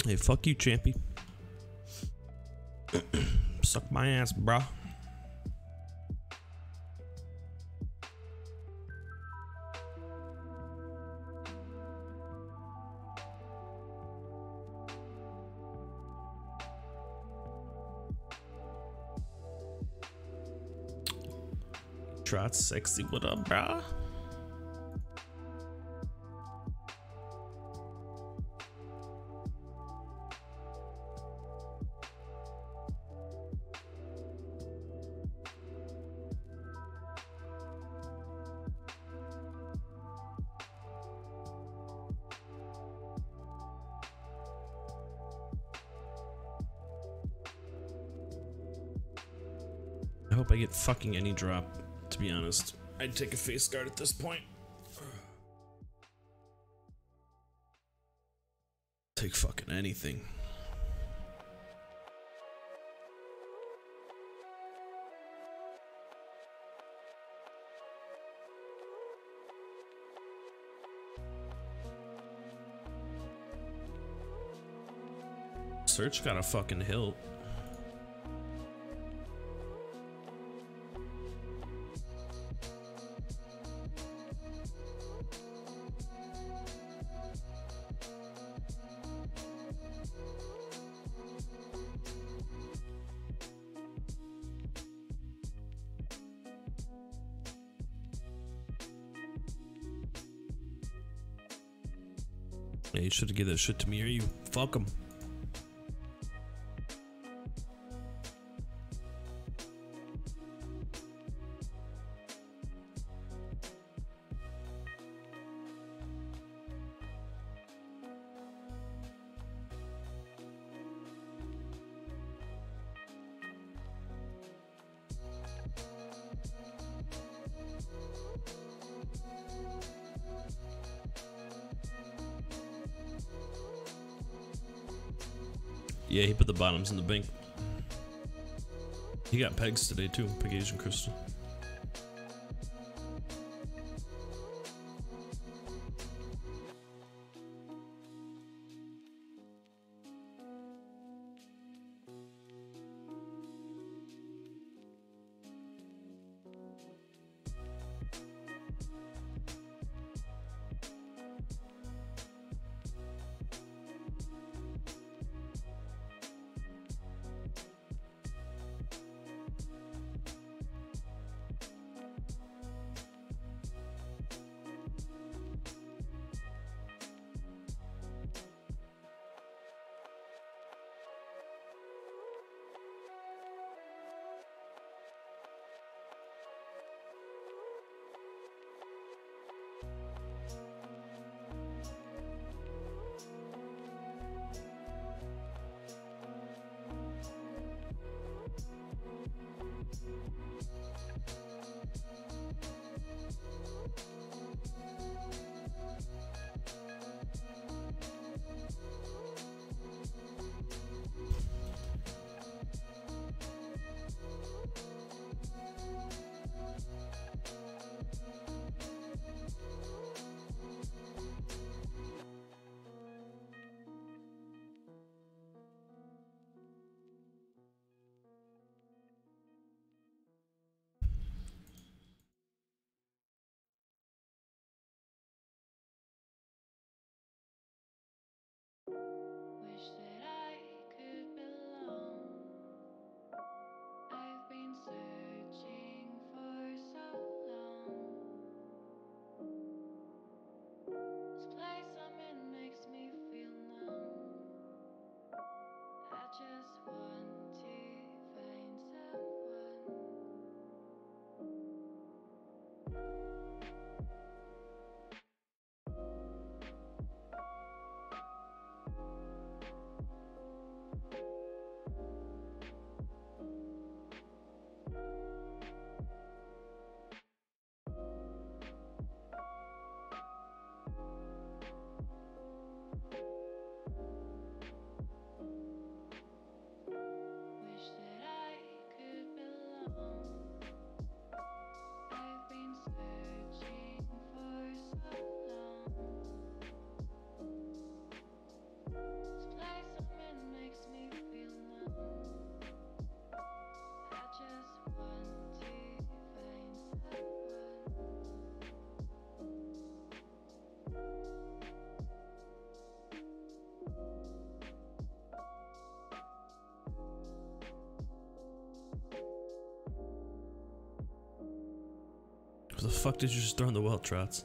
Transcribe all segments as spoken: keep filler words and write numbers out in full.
Hey, fuck you, Champy. Suck my ass, bruh. Trot sexy, what up, bruh? I hope I get fucking any drop, to be honest. I'd take a face guard at this point. Take fucking anything. Search got a fucking hilt. Yeah, you should have given that shit to me or you fuck him. Yeah, he put the bottoms in the bank. He got pegs today too, Peg Asian Crystal. Wish that I could belong. I've been searching for so long. This place I'm in makes me feel numb. I just want to find someone. Wish that I could belong. I've been searching. What the fuck did you just throw in the well, Trots?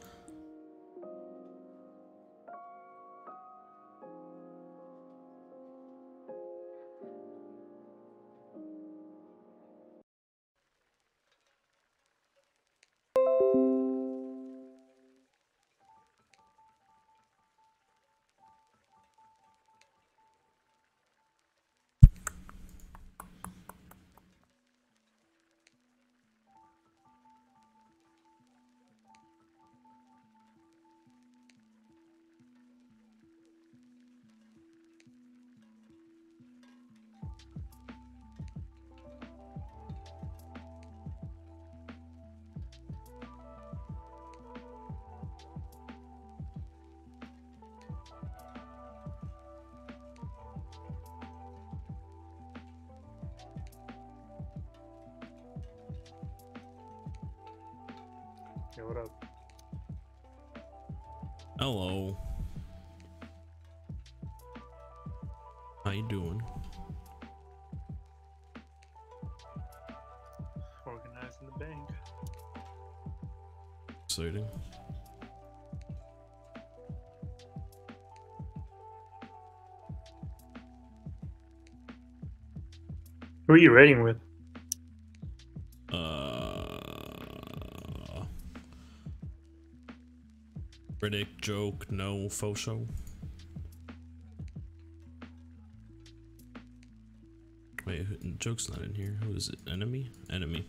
Yo, what up? Hello. How you doing? Organizing the bank. Exciting. Who are you raiding with? Uh, Riddick, joke, no, faux show. Wait, who- joke's not in here. Who is it? Enemy? Enemy.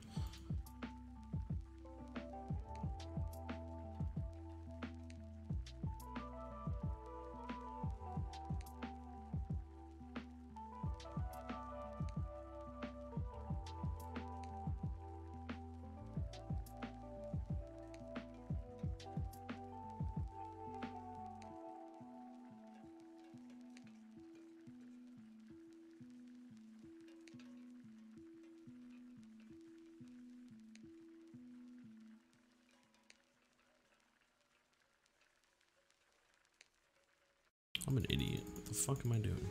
I'm an idiot. What the fuck am I doing?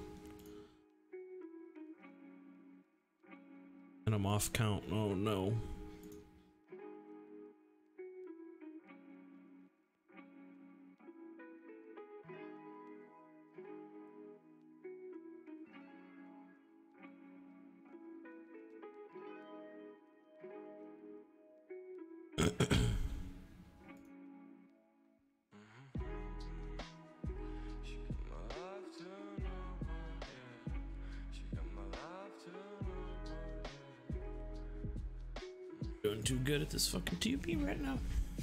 And I'm off count. Oh no. Doing too good at this fucking T P right now.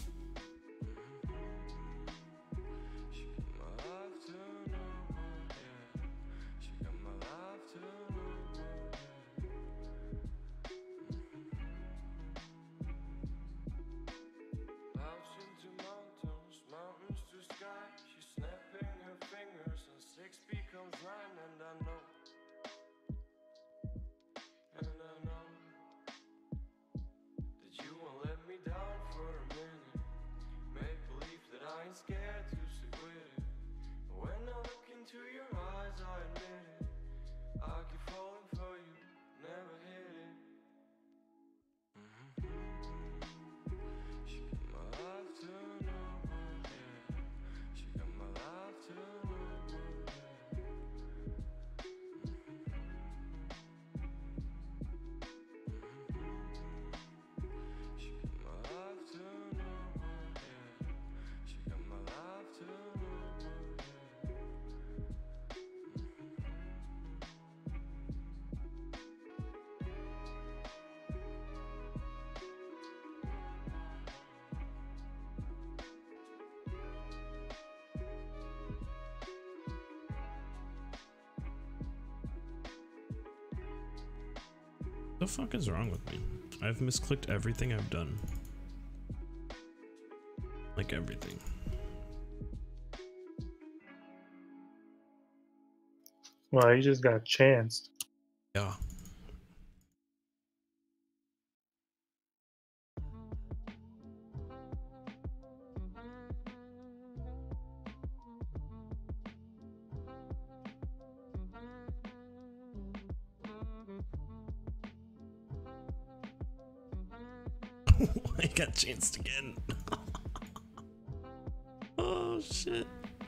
The fuck is wrong with me? I've misclicked everything I've done. Like everything. Well, you just got chanced. Yeah. What? I got chanced again. Oh shit.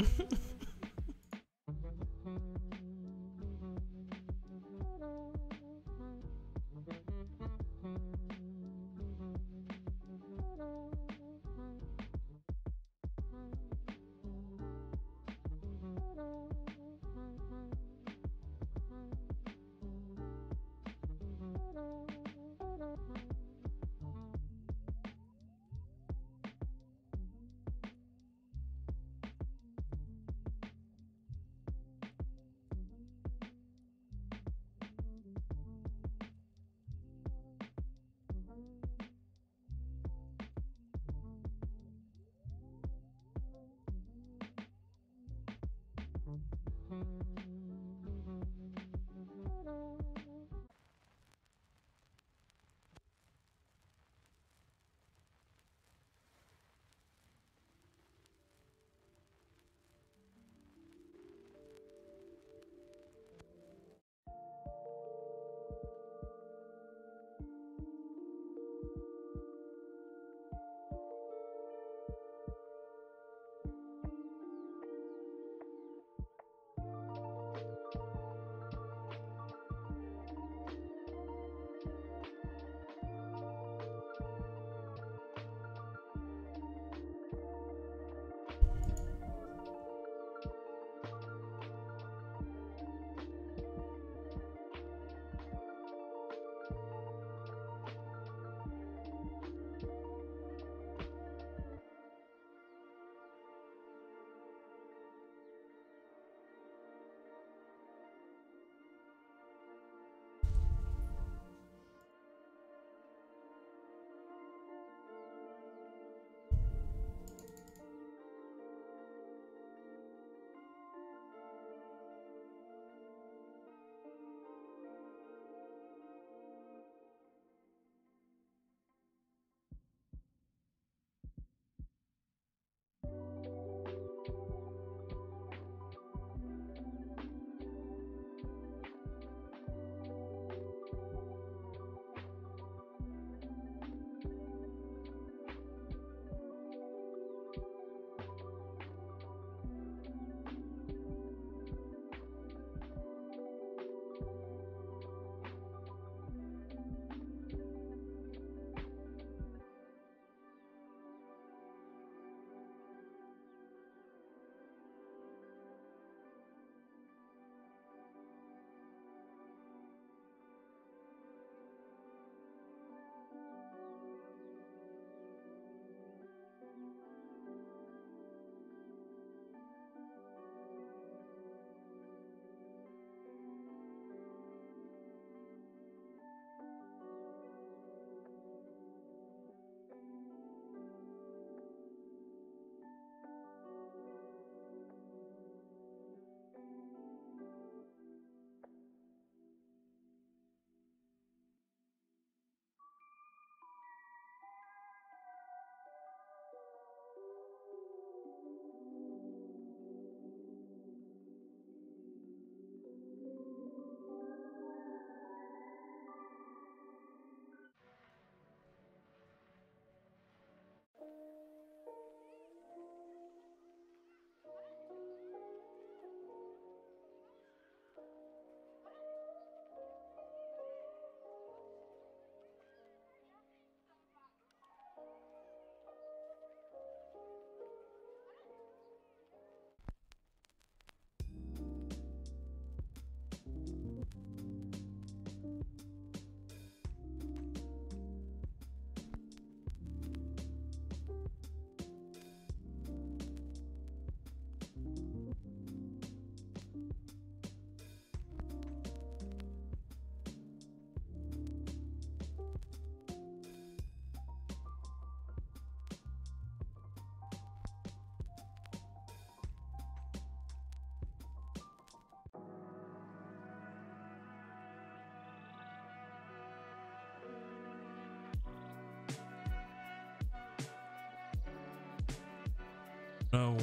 No.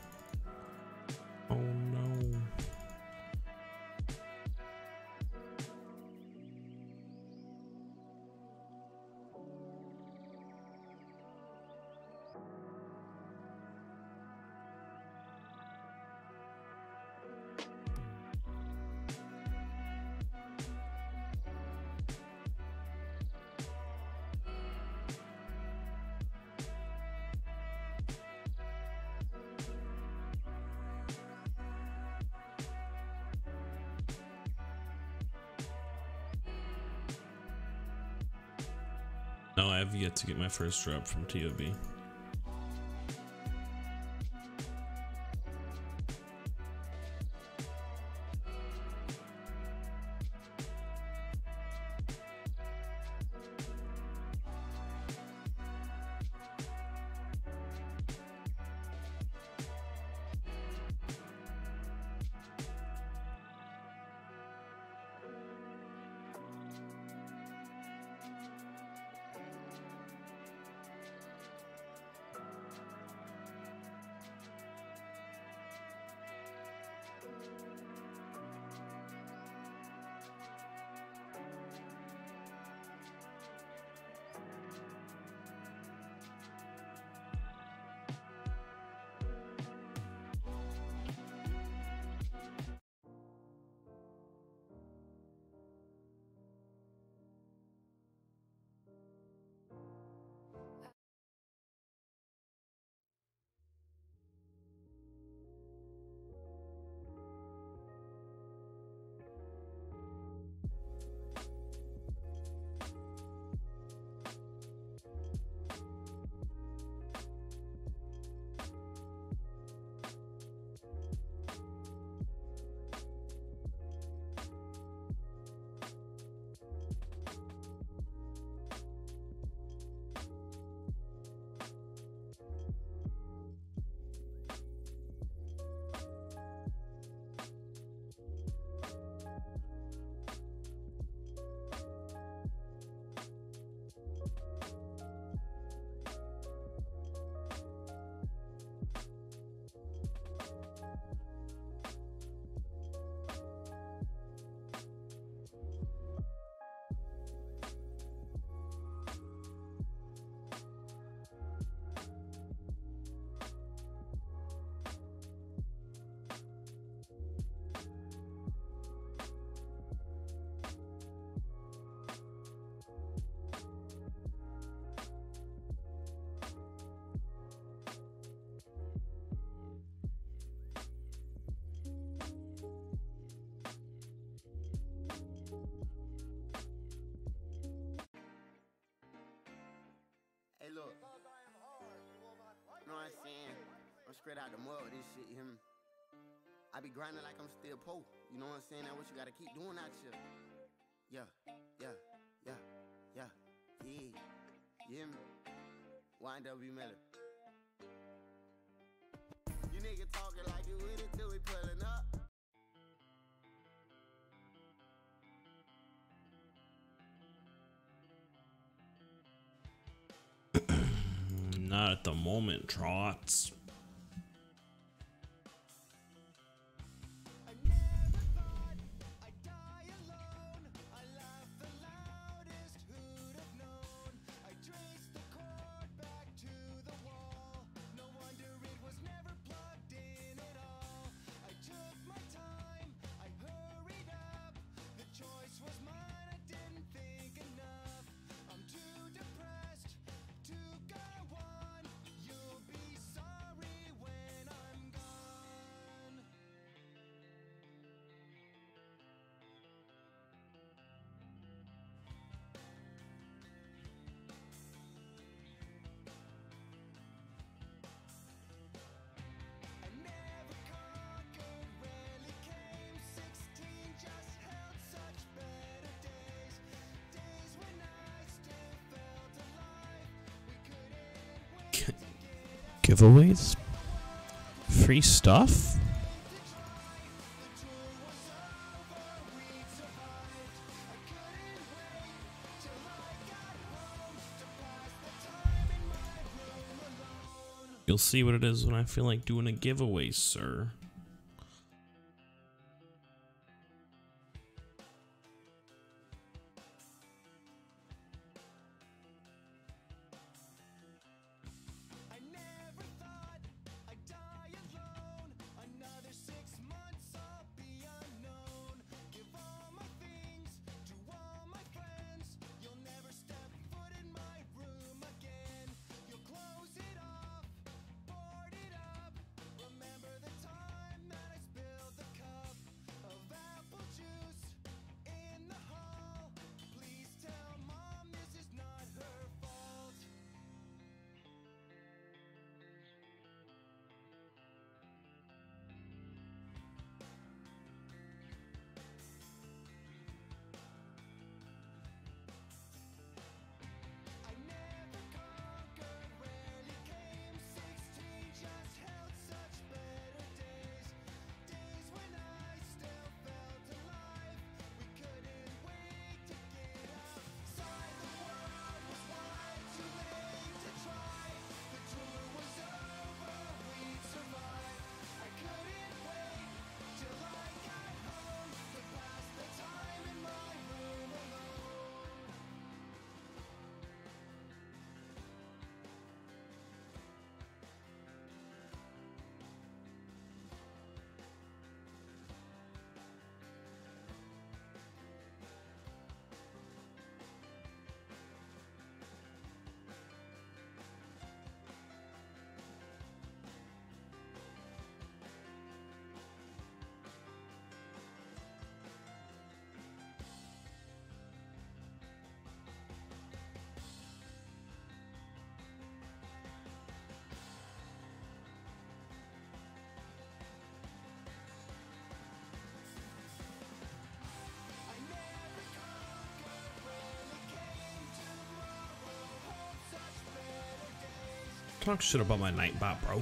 Oh no. No, I have yet to get my first drop from T O B. Hey, look. Know what I'm saying? I'm straight out the mud with this shit, you hear me? I be grinding like I'm still poor. You know what I'm saying? That's what you gotta keep doing out here. Yeah, yeah, yeah, yeah, yeah. You hear me? Y N W Miller. You niggas talking like you with it till we pulling up. Not at the moment, Trots. Giveaways? Free stuff? You'll see what it is when I feel like doing a giveaway, sir. Remember the time Talk shit about my Nightbot, bro.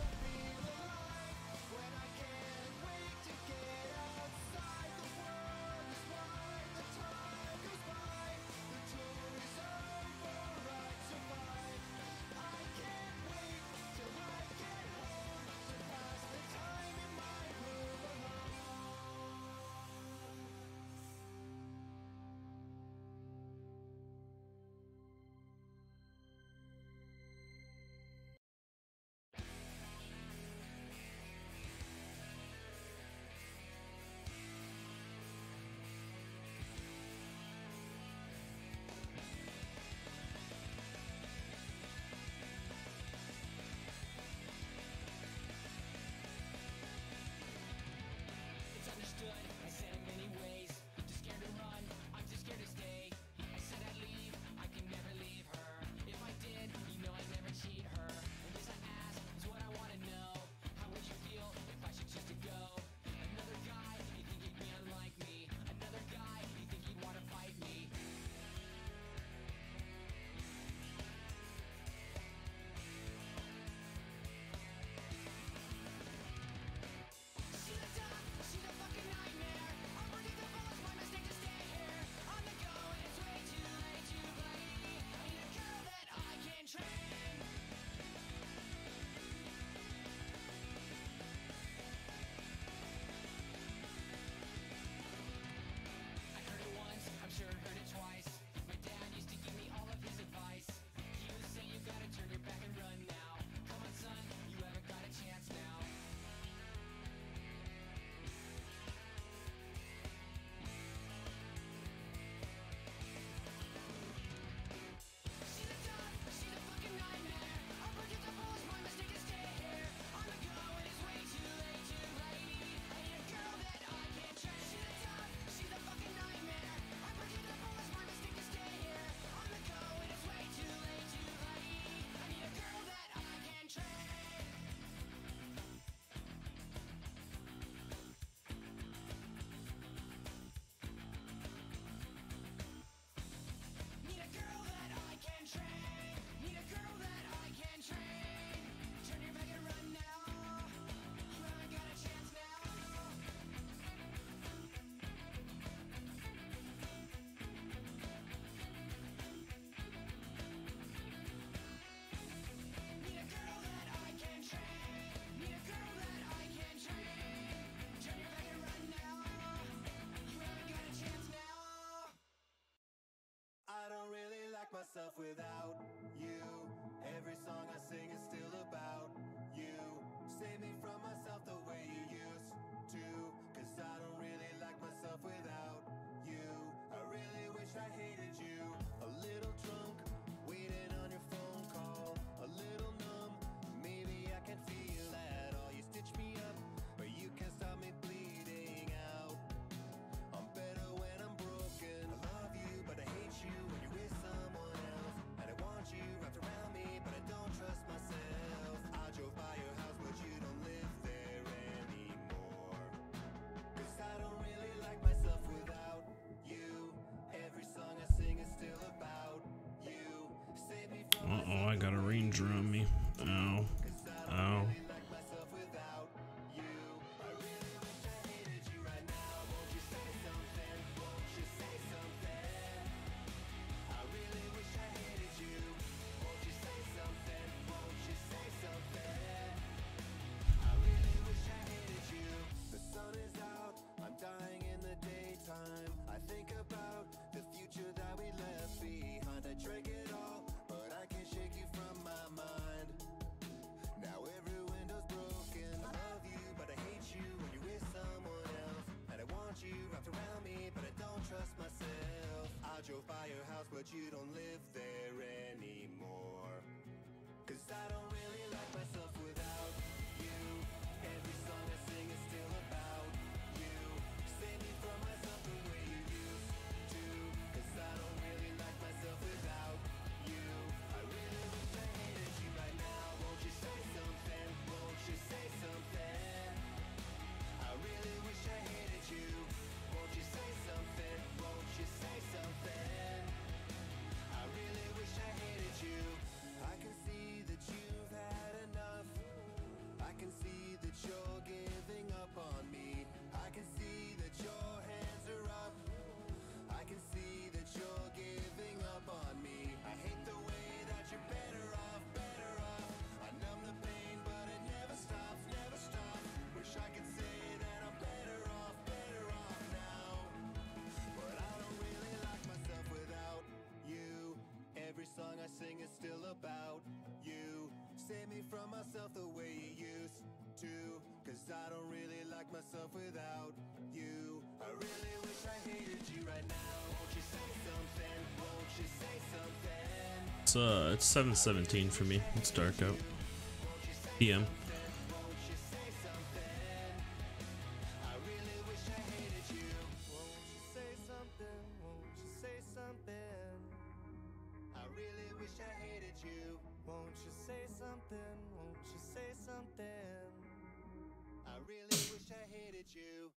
Myself without you. Every song I sing is still about you. Save me from myself the way you used to. Cause I don't really like myself without you. I really wish I hated you. A little drunk, waiting on your phone call. A little numb, maybe I can feel at all. You stitch me up, but you can't stop me bleeding out. I'm better when I'm broken. I love you, but I hate you when you're with someone else. And I want you wrapped around me, but I don't trust myself. I drove by your house, but you don't live there anymore. Cause I don't really like myself without you. Every song I sing is still about you. Save me from Uh oh, I got a ranger on me. Ow. Ow. sing is still about you. Save me from myself the way you used to, cause I don't really like myself without you. I really wish I hated you right now. Won't you say something? Won't you say something? It's uh, it's seven seventeen for me. It's dark out. P M. Won't you say something? I really wish I hated you. Won't you say something? Won't you say something? I really wish I hated you. Won't you say something? Won't you say something? I really wish I hated you.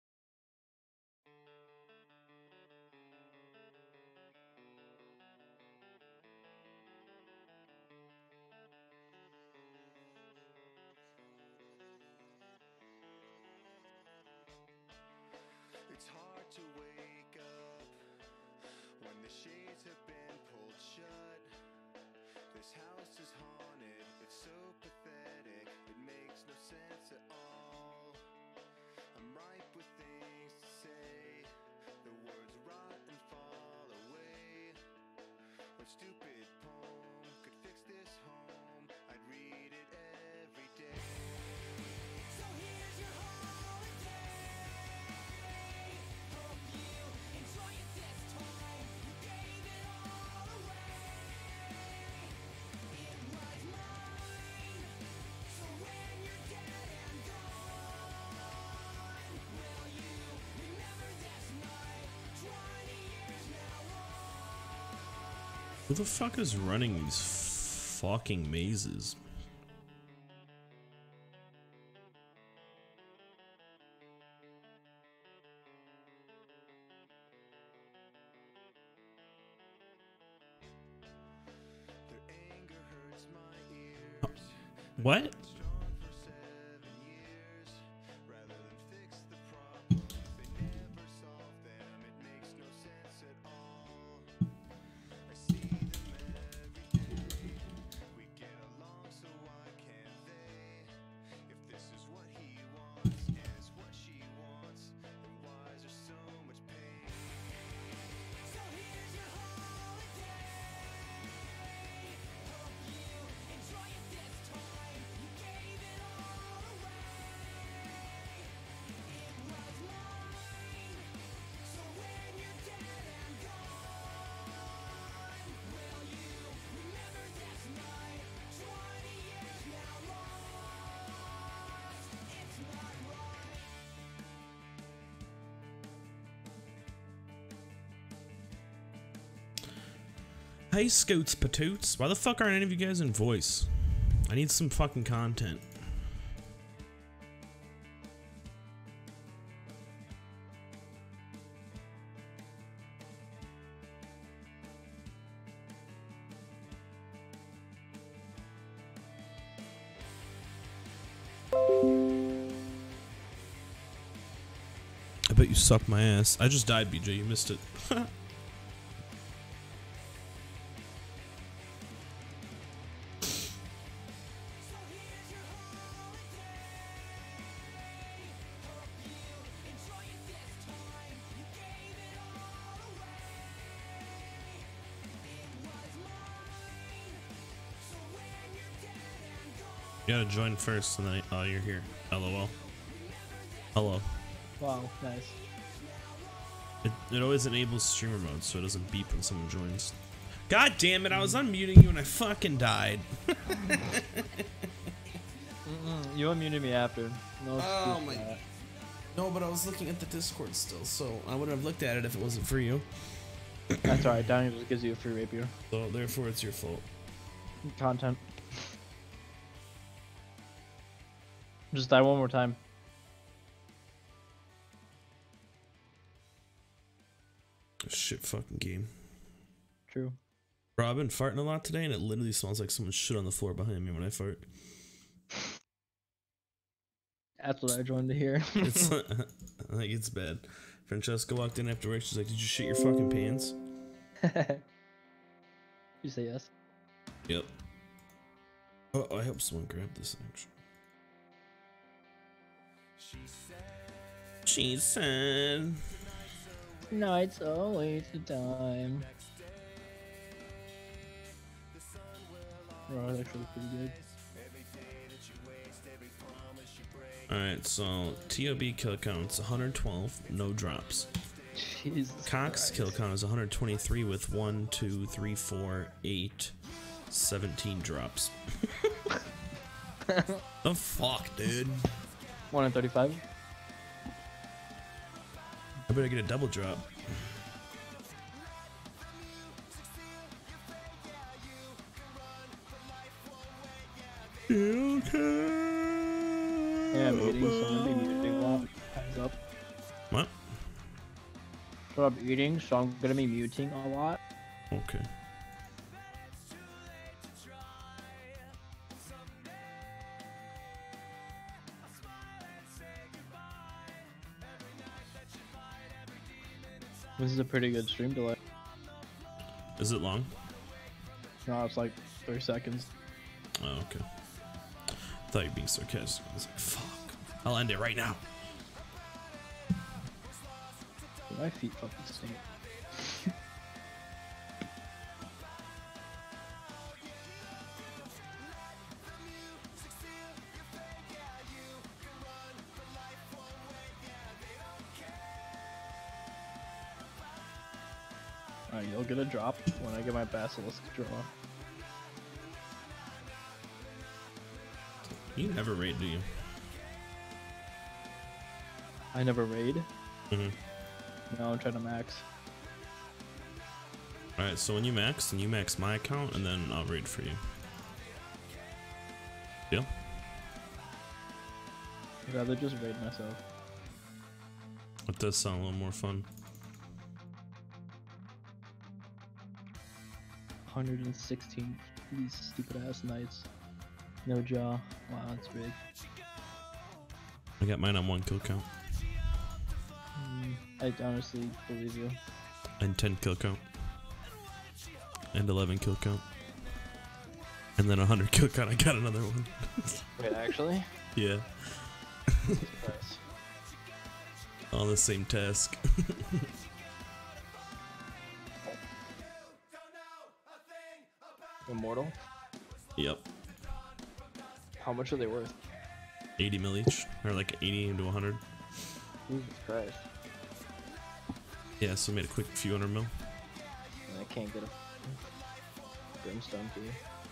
It's hard to wake up when the shades have been pulled shut. This house is haunted, it's so pathetic, it makes no sense at all. I'm ripe with things to say, the words rot and fall away. What stupid poem could fix this home? I'd read it every day. So here's your holiday. Hope you enjoy it this time. You gave it all away. It was mine. So when you're dead and gone, will you remember this night? Twenty years now on. Who the fuck is running these fucking mazes? Their anger hurts my ears. What? Strong for seven years. Rather than fix the problems, they never solve them. It makes no sense at all. I see them every day. We get along, so why can't they? If this is what he wants and it's what she wants, then why is there so much pain? So here's your holiday. Hope you enjoy it this time. You gave it all away. It was mine. So when you're dead and gone, will you remember this night? Twenty years now lost. It's not right. Hey Scoots Patoots, why the fuck aren't any of you guys in voice? I need some fucking content. I bet you suck my ass. I just died, B J, you missed it. So here's your holiday. Hope you enjoy it this time. You gave it all away. It was mine. So when you're dead and gone, You gotta join first and then oh you're here. LOL. Hello. Wow, nice. It, it always enables streamer mode so it doesn't beep when someone joins. God damn it, I was unmuting you and I fucking died. Mm-mm, you unmuted me after. No Oh excuse my- for that. No, but I was looking at the Discord still, so I would have looked at it if it wasn't for you. That's alright, Downey just gives you a free rapier. So therefore it's your fault. Content. Just die one more time. Shit fucking game. True. Bro, I've been farting a lot today and it literally smells like someone shit on the floor behind me when I fart. That's what I joined to hear. It's like it's bad. Francesca walked in after work, she's like, did you shit your fucking pants? You say yes. Yep. Oh, I hope someone grabbed this actually. She said Night's always the time. Oh, that's actually pretty good. Alright, so T O B kill count's one hundred twelve, no drops. Jesus Cox Christ. kill count is one hundred twenty-three with one, two, three, four, eight, seventeen drops. The fuck, dude? one in thirty-five. I better get a double drop. Okay. Yeah, I'm eating, so I'm gonna be muting a lot. Hands up. What? So I'm eating, so I'm gonna be muting a lot. Okay. This is a pretty good stream delay. Is it long? No, it's like thirty seconds. Oh, okay. I thought you were being sarcastic. I was like, fuck. I'll end it right now. My feet fucking stink. Alright, you'll get a drop when I get my Basilisk draw. You never raid, do you? I never raid. Mm-hmm. Now I'm trying to max. Alright, so when you max, then you max my account, and then I'll raid for you. Deal? I'd rather just raid myself. It does sound a little more fun. one hundred sixteen these stupid ass knights. No jaw. Wow, that's big. I got mine on one kill count. Mm, I honestly believe you. And ten kill count. And eleven kill count. And then one hundred kill count, I got another one. Wait, actually? Yeah. Surprise. All the same task. Immortal? Yep. How much are they worth? eighty mil each. Or like eighty into one hundred. Jesus Christ. Yeah, so made a quick few hundred mil. And I can't get a brimstone for you.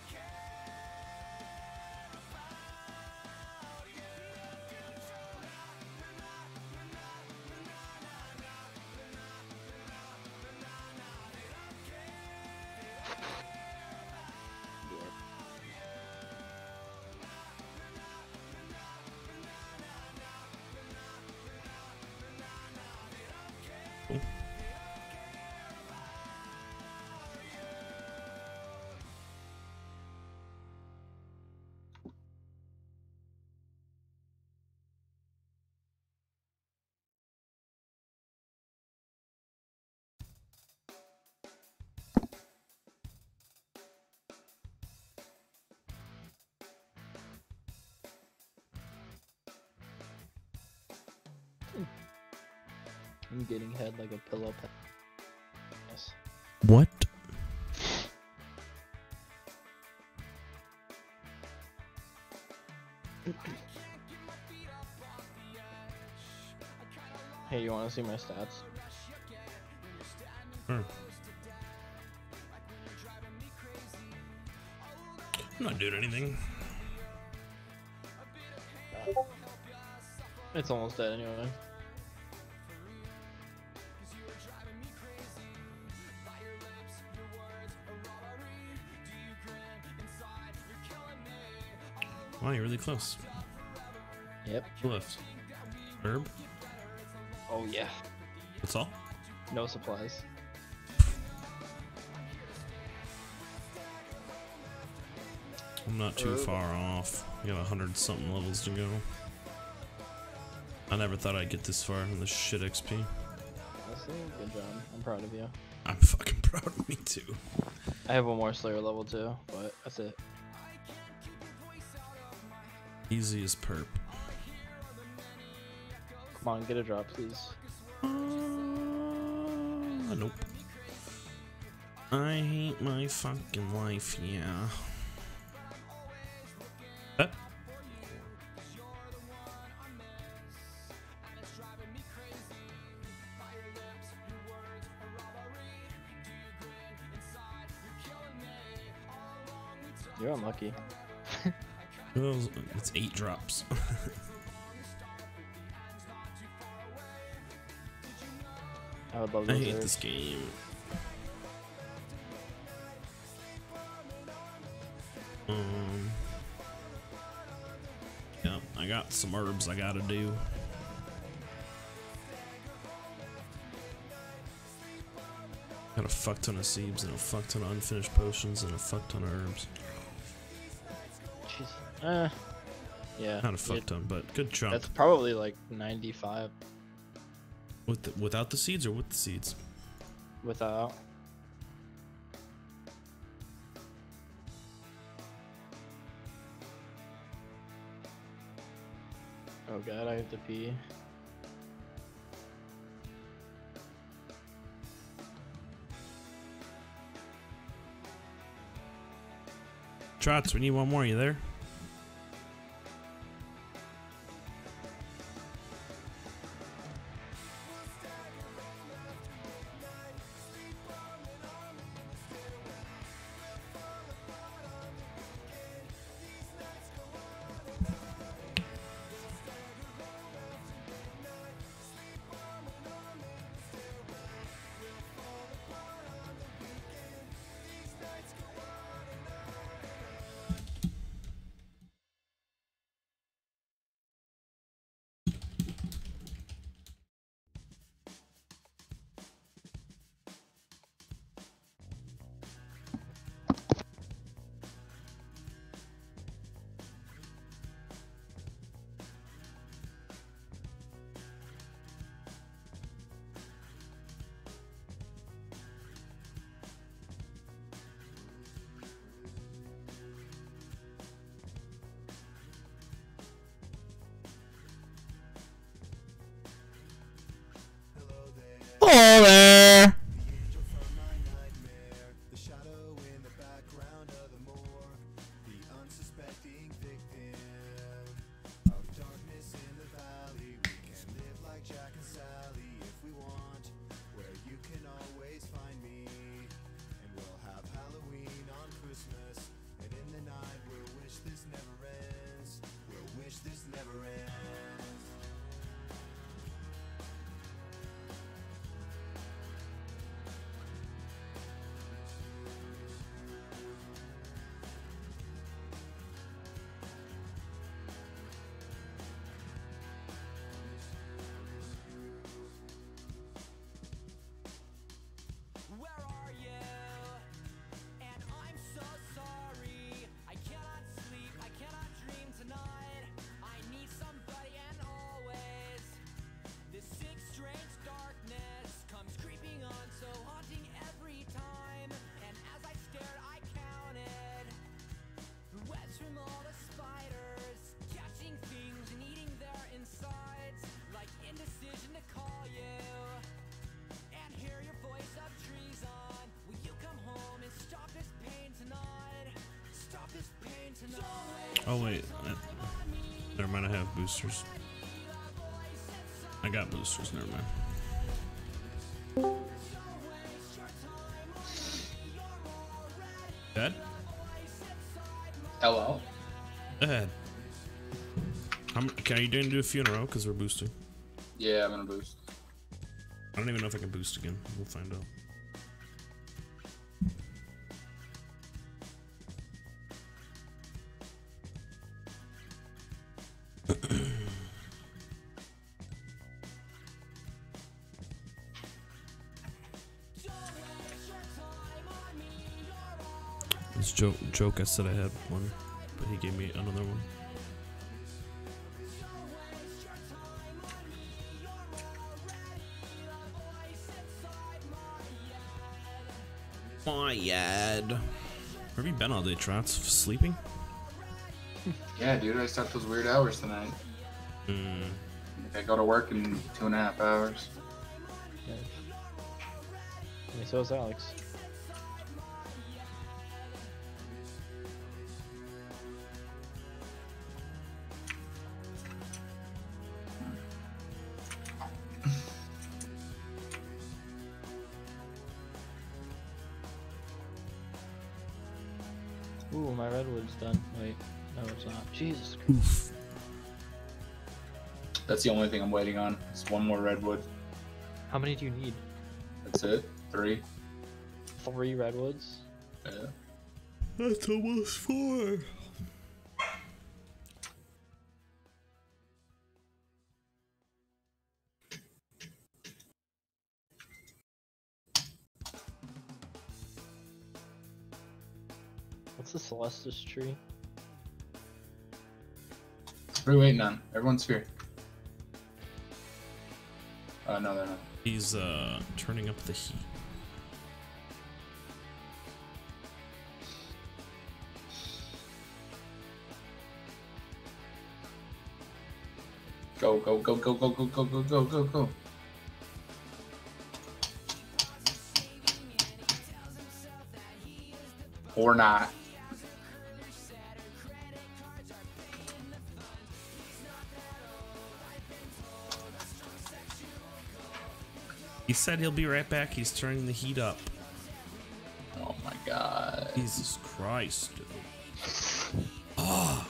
Cool. I'm getting head like a pillow pet. Yes. What? Hey, you want to see my stats? Sure. I'm not doing anything. It's almost dead anyway. Wow, you're really close. Yep. Who left? Herb? Oh yeah. That's all? No supplies. I'm not too Herb. far off. I got a hundred something levels to go. I never thought I'd get this far in this shit X P. Honestly, good job. I'm proud of you. I'm fucking proud of me too. I have one more Slayer level too, but that's it. Easy as perp. Come on, get a drop, please. Uh, nope. I hate my fucking life, yeah. You're unlucky. Well, it's eight drops. I would love I those hate herbs. this game. Um, yeah, I got some herbs I gotta do. Got a fuck ton of seeds and a fuck ton of unfinished potions and a fuck ton of herbs. Jeez. Uh, yeah. Not a fuck it- ton, but good chunk. That's probably like ninety-five With the, without the seeds or with the seeds? without. Oh god, I have to pee. Trots, we need one more. You there? Hello there. Angel from my nightmare, the shadow in the background of the morgue, the unsuspecting victim of darkness in the valley. We can live like Jack and Sally if we want, where you can always find me. And we'll have Halloween on Christmas, and in the night we'll wish this never ends. We'll wish this never ends. Where are you? And I'm so sorry. I cannot sleep, I cannot dream tonight. I need somebody and always. This sick, strange darkness comes creeping on, so haunting every time. And as I stared, I counted the webs from all the spiders, catching things and eating their insides, like indecision to call you. And hear your voice of treason. Will you come home and stop this pain tonight? Stop this pain tonight. Oh wait, uh, never mind. I have boosters. I got boosters. Never mind. Dad? Hello. Dad. How m- can you doing do a few in a row? Because we're boosting. Yeah, I'm gonna boost. I don't even know if I can boost again. We'll find out. This joke, joke, I said I had one, but he gave me another one. My yad. Where have you been all day, Trots? Sleeping? Yeah, dude, I slept those weird hours tonight. Mm. I go to work in two and a half hours. Nice. I mean, so is Alex. Ooh, my redwood's done. Wait, no, it's not. Jesus. Oof. That's the only thing I'm waiting on. It's one more redwood. How many do you need? That's it. Three. Three redwoods? Yeah. That's almost four. What's the Celestis tree? What are we waiting on? Everyone's here. Oh, no, they're not. He's uh turning up the heat. Go, go, go, go, go, go, go, go, go, go, go. Or not. He said he'll be right back. He's turning the heat up. Oh my god. Jesus Christ, dude. Oh.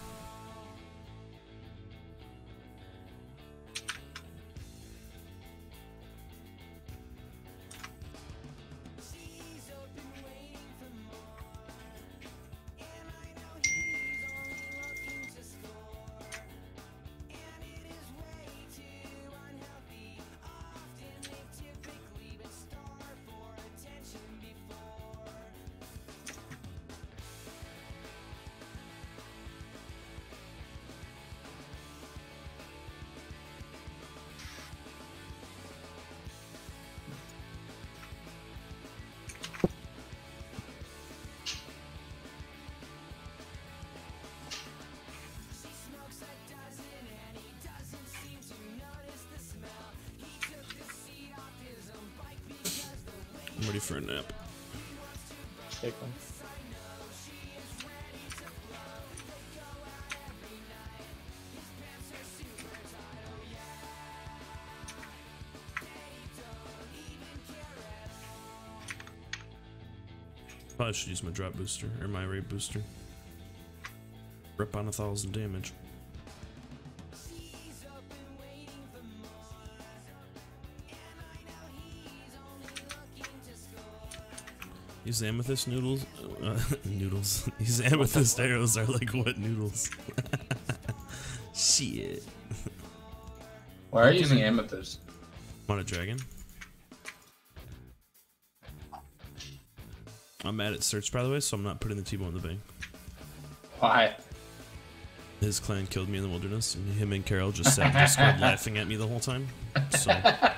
I'm ready for a nap. Take one. Probably should use my drop booster or my raid booster. Rip on a thousand damage. These amethyst noodles, uh, noodles. These amethyst arrows are like what noodles? Shit. Why are you using amethyst? Want a dragon? I'm mad at Search, by the way, so I'm not putting the T-Bone in the bank. Why? His clan killed me in the wilderness, and him and Carol just sat in Discord laughing at me the whole time. So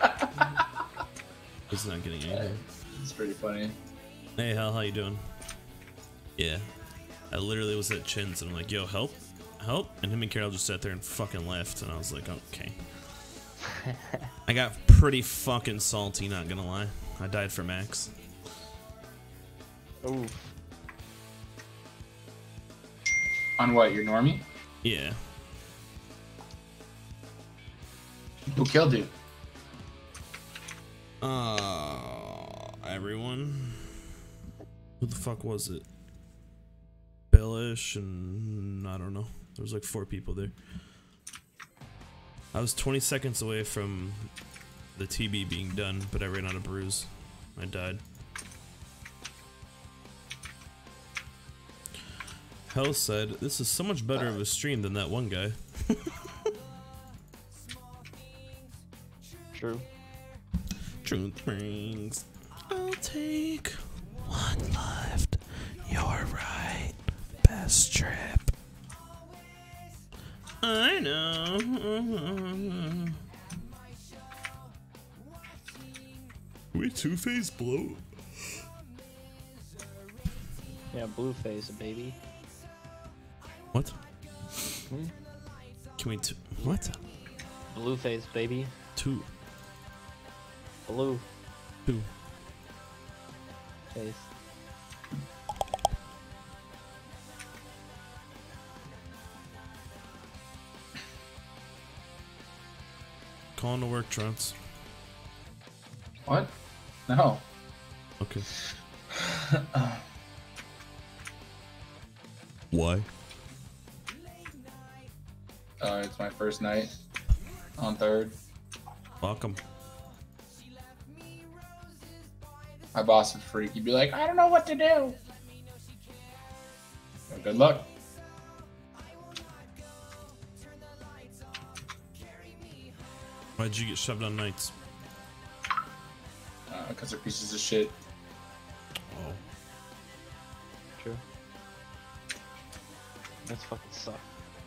he's not getting anything. It's pretty funny. Hey, Hal, how you doing? Yeah, I literally was at Chin's, and I'm like, "Yo, help, help!" And him and Carol just sat there and fucking laughed, and I was like, "Okay." I got pretty fucking salty, not gonna lie. I died for Max. Oh. On what? Your normie? Yeah. Who killed you? Uh, everyone. Who the fuck was it? Bellish and I don't know. There was like four people there. I was twenty seconds away from the T B being done, but I ran out of brews. I died. Hell said, "This is so much better of a stream than that one guy." True. Truth brings. I'll take one left. You're right. Best trip. I know. We two-face blow. Yeah, blue face, baby. What? Hmm? Can we? T what? Blue face, baby. Two. Blue Two. face. Calling to work, Trunks. What? No. Okay. Why? Uh, it's my first night on third. Welcome. My boss would freak. He'd be like, I don't know what to do. Well, good luck. Why'd you get shoved on nights? Because they're pieces of shit. Oh. True. That's fucking suck.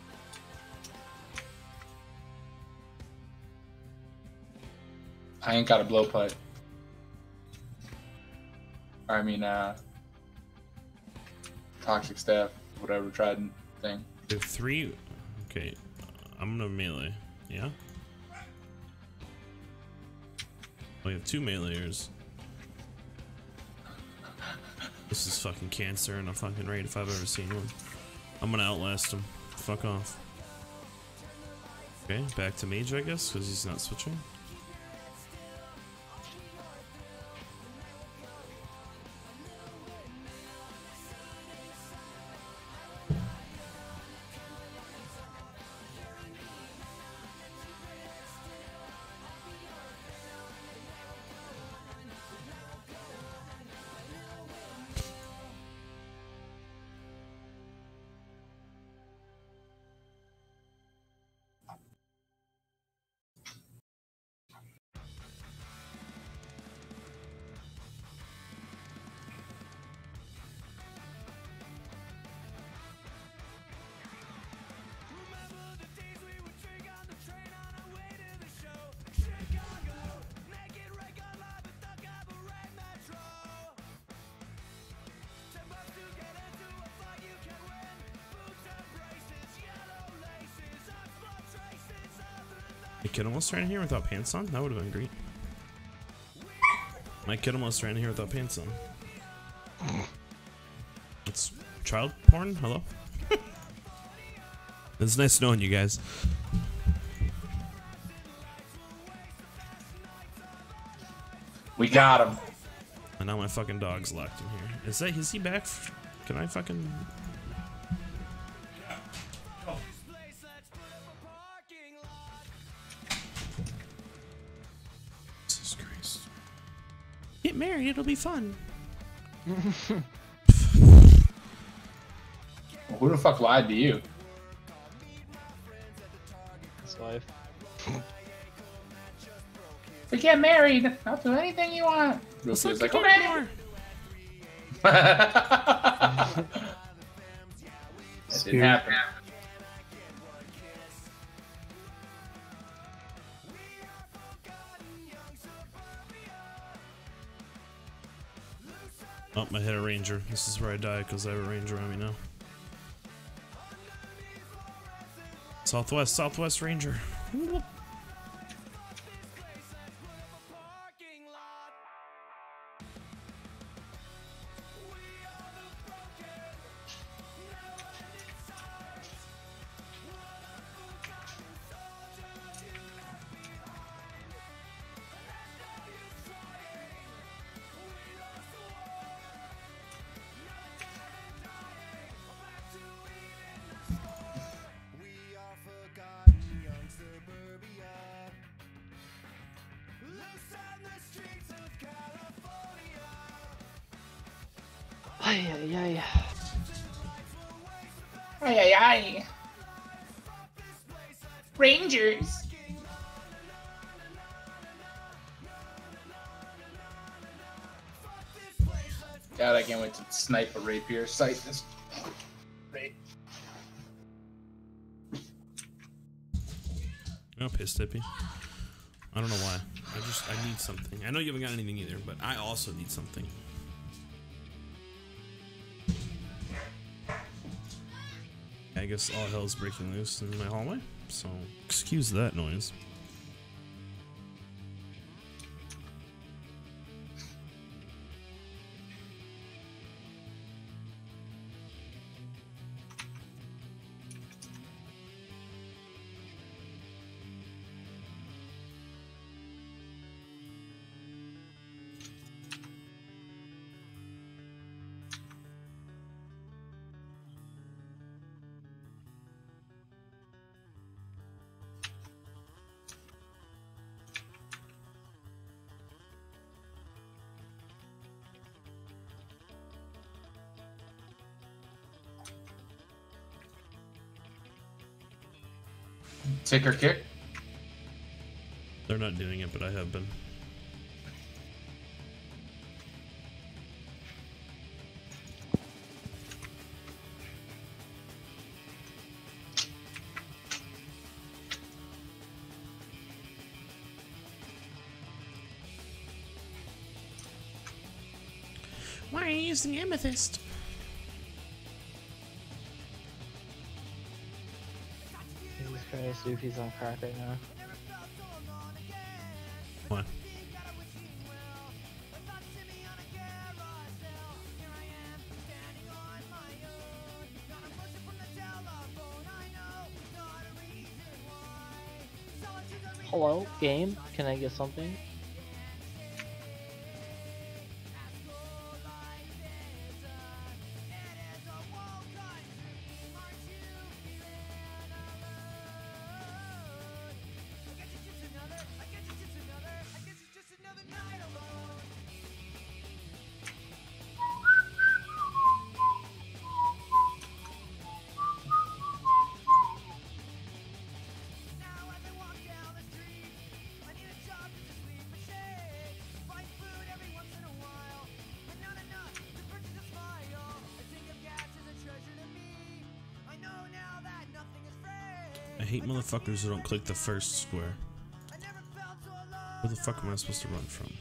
I ain't got a blow putt. I mean, uh, toxic staff, whatever, trident thing. We have three. Okay, I'm gonna melee. Yeah. We have two meleeers. This is fucking cancer and a fucking raid if I've ever seen one. I'm gonna outlast him. Fuck off. Okay, back to mage, I guess, because he's not switching. My kid almost ran in here without pants on? That would have been great. My kid almost ran in here without pants on. It's child porn? Hello? It's nice knowing you guys. We got him. And now my fucking dog's locked in here. Is that, is he back? Can I fucking... Jesus Christ. Get married, it'll be fun. Well, who the fuck lied to you? His wife. We get married. I'll do anything you want. Let's Rufio's look like, at okay. more. That didn't happen. Oh, I hit a ranger. This is where I die because I have a ranger on me now. Southwest, Southwest Ranger. Whoop. Ay, ay, ay. Ay, ay, ay. Rangers. God, I can't wait to snipe a rapier sight this. Rape. Oh, piss tippy. I don't know why. I just, I need something. I know you haven't got anything either, but I also need something. I guess all hell's breaking loose in my hallway, so excuse that noise. Tick or kick? They're not doing it, but I have been. Why are you using amethyst? Jesus Christ, dude, he's on crack right now. What? Hello, game? Can I get something? I hate motherfuckers who don't click the first square. Where the fuck am I supposed to run from?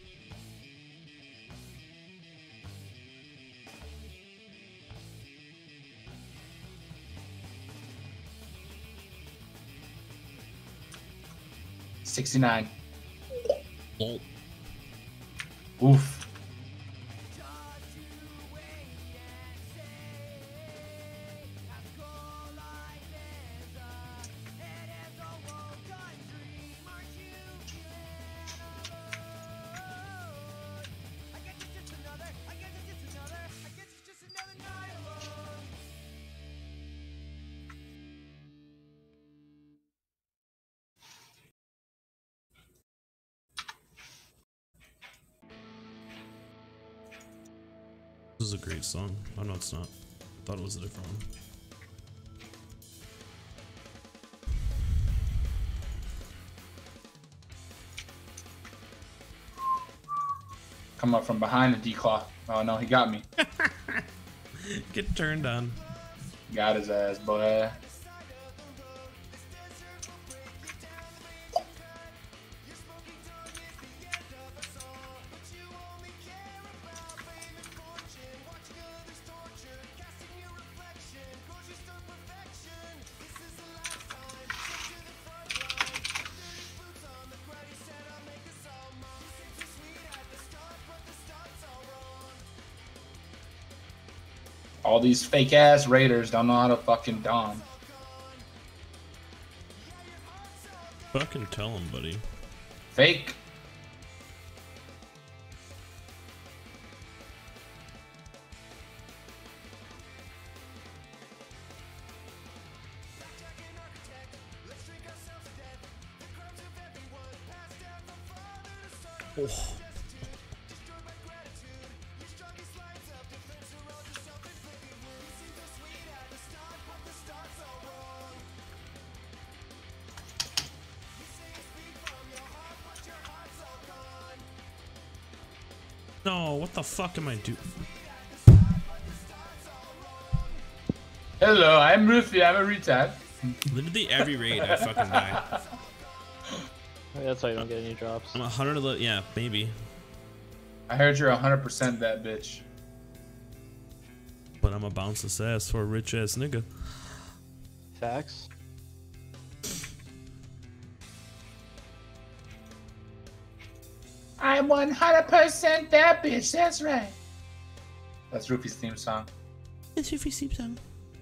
sixty-nine. Oh. Oof. This is a great song. Oh no, it's not. I thought it was a different one. Come up from behind the D-claw. Oh no, he got me. Get turned on. Got his ass, boy. All these fake ass raiders don't know how to fucking dawn. Fucking tell him, buddy. Fake. Oh. No, what the fuck am I doing? Hello, I'm Rufy, I'm a retard. Literally every raid I fucking die. That's why you don't get any drops. I'm a hundred of the, yeah, maybe. I heard you're one hundred percent that bitch. But I'm a bounce this ass for a rich ass nigga. Facts. I'm one hundred percent that bitch, that's right. That's Rufy's theme song. It's Rufy's theme song.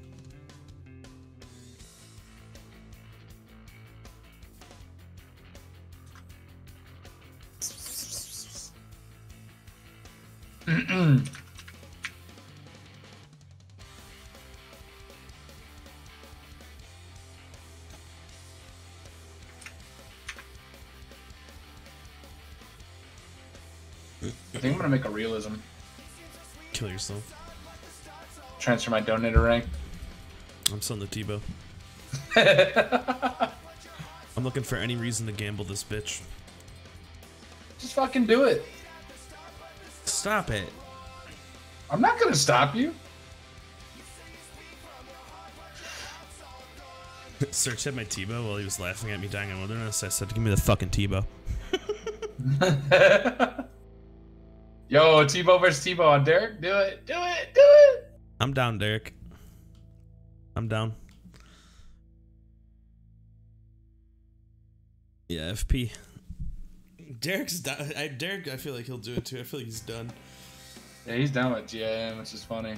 I think I'm gonna make a realism. Kill yourself. Transfer my donator rank. I'm selling the Tebow. I'm looking for any reason to gamble this bitch. Just fucking do it. Stop it. I'm not gonna stop you. Search had my Tebow while he was laughing at me dying in wilderness. I said, give me the fucking Tebow. Yo, Tebow versus Tebow on Derek. Do it. Do it. Do it. I'm down, Derek. I'm down. Yeah, F P. Derek's done. I, Derek, I feel like he'll do it too. I feel like he's done. Yeah, he's down with G I M, which is funny.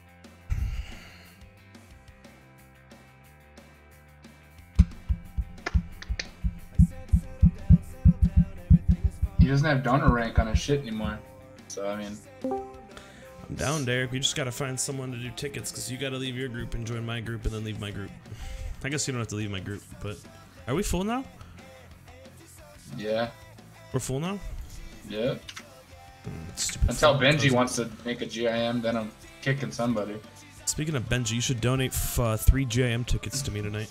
He doesn't have donor rank on his shit anymore. So, I mean... I'm down, Derek. We just gotta find someone to do tickets, because you gotta leave your group and join my group and then leave my group. I guess you don't have to leave my group, but... Are we full now? Yeah. We're full now? Yeah. Mm, stupid Until fucking Benji cousin. wants to make a G I M, then I'm kicking somebody. Speaking of Benji, you should donate f uh, three G I M tickets to me tonight.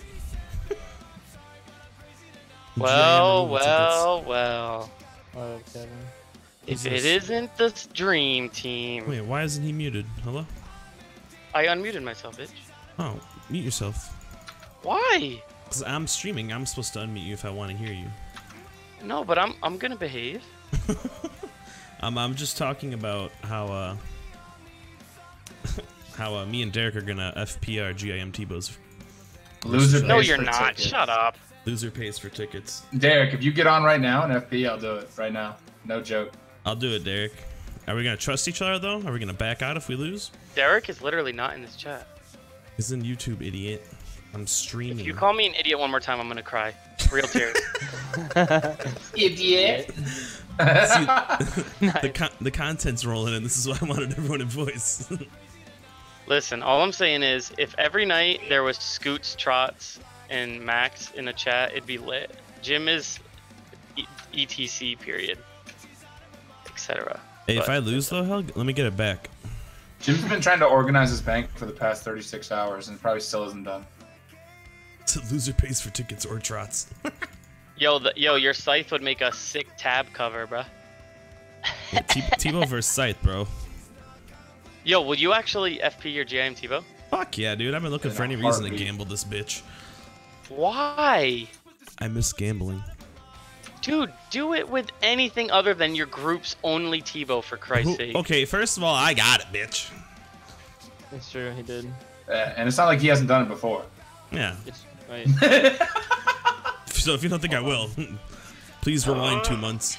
Well, G I M removal well, well. Oh, Kevin. If Who's it this? isn't the Dream Team, tickets. Wait, why isn't he muted? Hello? I unmuted myself, bitch. Oh, mute yourself. Why? Because I'm streaming, I'm supposed to unmute you if I want to hear you. No, but I'm I'm gonna behave. um, I'm just talking about how uh, how uh, me and Derek are gonna F P our G I M Tebows. Loser No, pays you're for not. tickets. Shut up. Loser pays for tickets. Derek, if you get on right now in F P, I'll do it right now. No joke. I'll do it, Derek. Are we gonna trust each other though? Are we gonna back out if we lose? Derek is literally not in this chat. He's in YouTube, idiot. I'm streaming. If you call me an idiot one more time, I'm gonna cry. Real tears. Idiot. See, the con the content's rolling, and this is why I wanted everyone in voice. Listen, all I'm saying is, if every night there was Scoots, Trots, and Max in a chat, it'd be lit. Jim is e E T C period, et cetera. Hey, if I lose though, hell, let me get it back. Jim's been trying to organize his bank for the past thirty-six hours and probably still isn't done. So loser pays for tickets or trots. Yo, the, yo, your Scythe would make a sick tab cover, bruh. Tebow versus Scythe, bro. Yo, will you actually F P your G I M Tebow? Fuck yeah, dude. I've been looking In for a any reason to heartbeat. gamble this bitch. Why? I miss gambling. Dude, do it with anything other than your group's only Tebow, for Christ's Who- sake. okay, first of all, I got it, bitch. It's true, he did. Uh, and it's not like he hasn't done it before. Yeah. It's, right. So if you don't think I will, please rewind two months.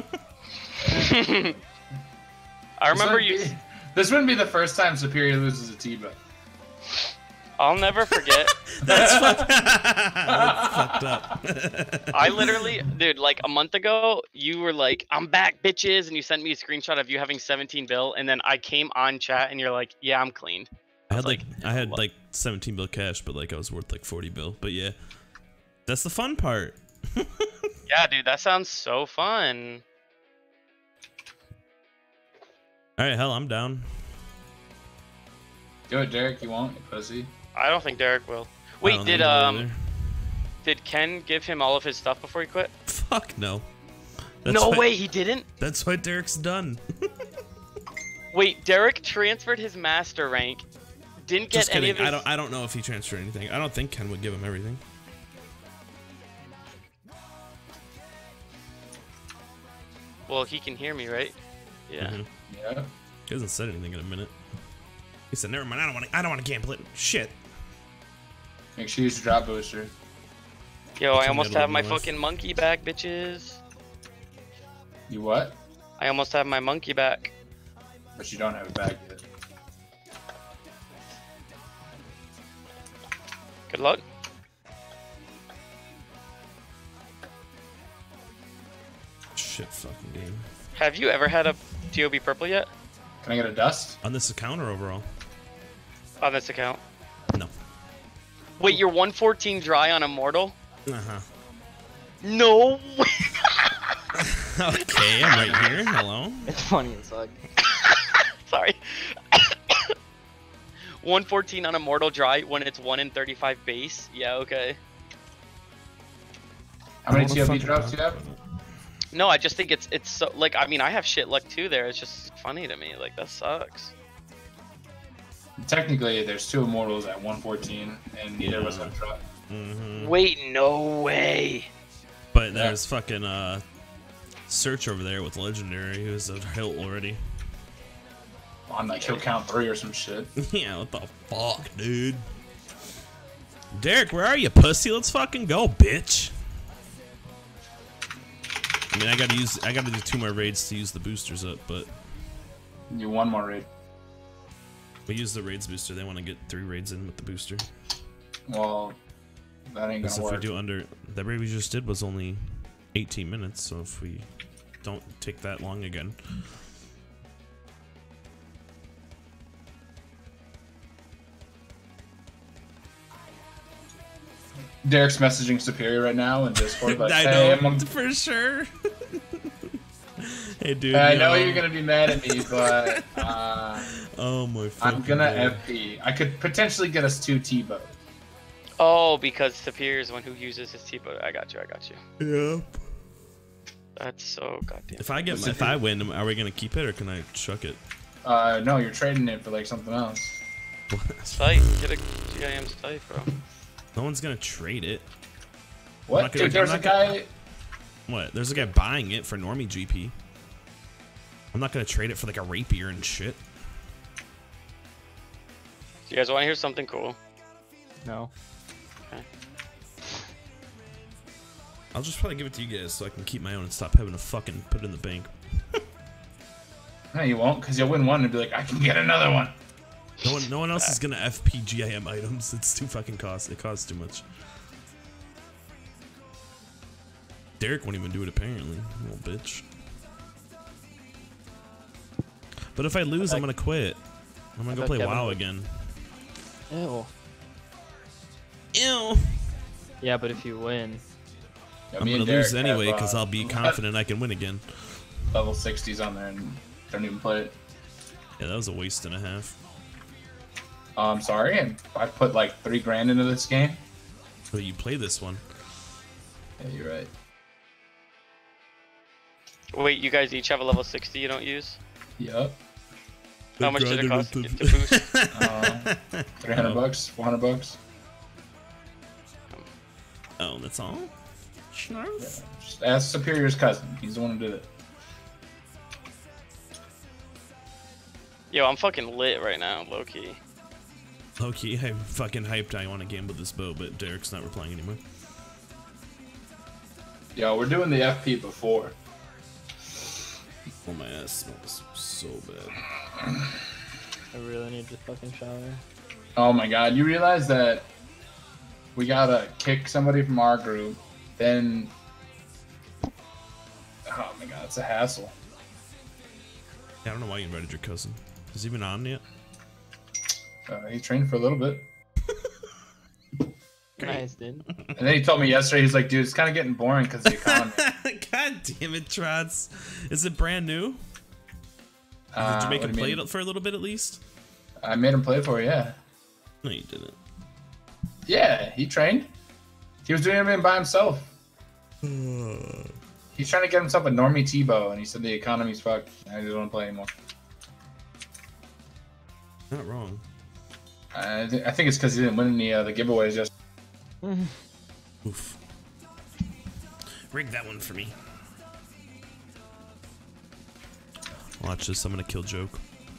I remember this you. wouldn't be- This wouldn't be the first time Superior loses a Tebow. I'll never forget. That's fucked, That's fucked up. I literally, dude, like a month ago, you were like, "I'm back, bitches," and you sent me a screenshot of you having seventeen bill, and then I came on chat, and you're like, "Yeah, I'm cleaned." I had was like, I had like seventeen bill cash, but like I was worth like forty bill. But yeah, that's the fun part. Yeah, dude, that sounds so fun. All right, hell, I'm down. Do it, Derek. You won't, you pussy. I don't think Derek will. I Wait, don't did know um, either. did Ken give him all of his stuff before he quit? Fuck no. That's No why- way, he didn't. That's why Derek's done. Wait, Derek transferred his master rank. Didn't get Just any kidding. of his. I don't. I don't know if he transferred anything. I don't think Ken would give him everything. Well, he can hear me, right? Yeah. Mhm. Yeah. He hasn't said anything in a minute. He said, "Never mind. I don't want to. I don't want to gamble it. Shit." Make sure you use your drop booster. Yo, That's I what almost Ned have my Levin was. fucking monkey back, bitches. You what? I almost have my monkey back. But you don't have it back yet. Good luck. Shit, fucking game. Have you ever had a T O B purple yet Can I get a dust? On this account or overall? on this account? No. Wait, you're one fourteen dry on Immortal? Uh huh. No way. Okay, I'm right here. Hello. It's funny as fuck. Sorry. one fourteen on Immortal dry when it's one in thirty-five base? Yeah, okay. How many I T don't O B fucking drops talk do you have? about it. No, I just think it's it's so like I mean I have shit luck too there. It's just funny to me. Like that sucks. Technically, there's two immortals at one fourteen, and neither of us have drop. Mhm. Wait, no way. But there's fucking uh, Search over there with Legendary, who's a hilt already. On like kill count three or some shit. Yeah, what the fuck, dude? Derek, where are you, pussy? Let's fucking go, bitch. I mean, I gotta use, I gotta do two more raids to use the boosters up, but You one more raid. we use the raids booster. They want to get three raids in with the booster. Well, that ain't Because gonna if work. we do under, that raid we just did was only eighteen minutes, so if we don't take that long again. Derek's messaging Superior right now in Discord. Like, I hey, know, I'm, for sure. Hey, dude. I know yo. you're gonna be mad at me, but uh, Oh my. I'm fucking gonna God. F P. I could potentially get us two T-bow. Oh, because Superior is the one who uses his T-bow. I got you. I got you. Yep. That's so goddamn. If I get, if I win, are we gonna keep it or can I chuck it? Uh, no, you're trading it for like something else. Scythe, get a G I M Scythe, bro. No one's gonna trade it. What? not gonna- Dude, there's I'm a not gonna- guy. What? There's a guy buying it for Normie G P. I'm not gonna trade it for like a rapier and shit. You guys want to hear something cool? No. Okay. I'll just probably give it to you guys so I can keep my own and stop having to fucking put it in the bank. No, you won't, because you'll win one and be like, I can get another one. No one, no one else is gonna F P G I M items. It's too fucking cost. It costs too much. Derek won't even do it apparently, little bitch. But if I lose, I'm gonna quit. I'm gonna I go bet play Kevin WoW would- again. Ew. Ew. Yeah, but if you win, Yeah, I'm me gonna and Derek lose anyway have, because uh, I'll be confident I can win again. Level sixties on there and don't even play it. Yeah, that was a waste and a half. Oh, I'm sorry, and I put like three grand into this game. So you play this one. Yeah, you're right. Wait, you guys each have a level sixty you don't use? Yep. How much did it cost to, Grinded to boost? Uh, three hundred Oh. bucks, four hundred bucks. Oh, that's all? Yeah. Just ask Superior's cousin. He's the one who did it. Yo, I'm fucking lit right now, low key. Low-key, I'm fucking hyped. I want to gamble this bow, but Derek's not replying anymore. Yo, we're doing the F P before. Oh, my ass smells so bad. I really need to fucking shower. Oh my god, you realize that we gotta kick somebody from our group, then... Oh my god, it's a hassle. Yeah, I don't know why you invited your cousin. Is he even on yet? Uh, he trained for a little bit. Nice, dude. And then he told me yesterday, he's like, dude, it's kind of getting boring because the economy. God damn it, Trots. Is it brand new? Uh, Did you make what him do play mean? it for a little bit at least? I made him play for you, yeah. No, you didn't. Yeah, he trained. He was doing everything by himself. He's trying to get himself a Normie T-bow, and he said the economy's fucked. I just don't want to play anymore. Not wrong. I, th- I think it's because he didn't win any of the giveaways just. Oof. Rig that one for me. Watch this. I'm gonna kill Joke.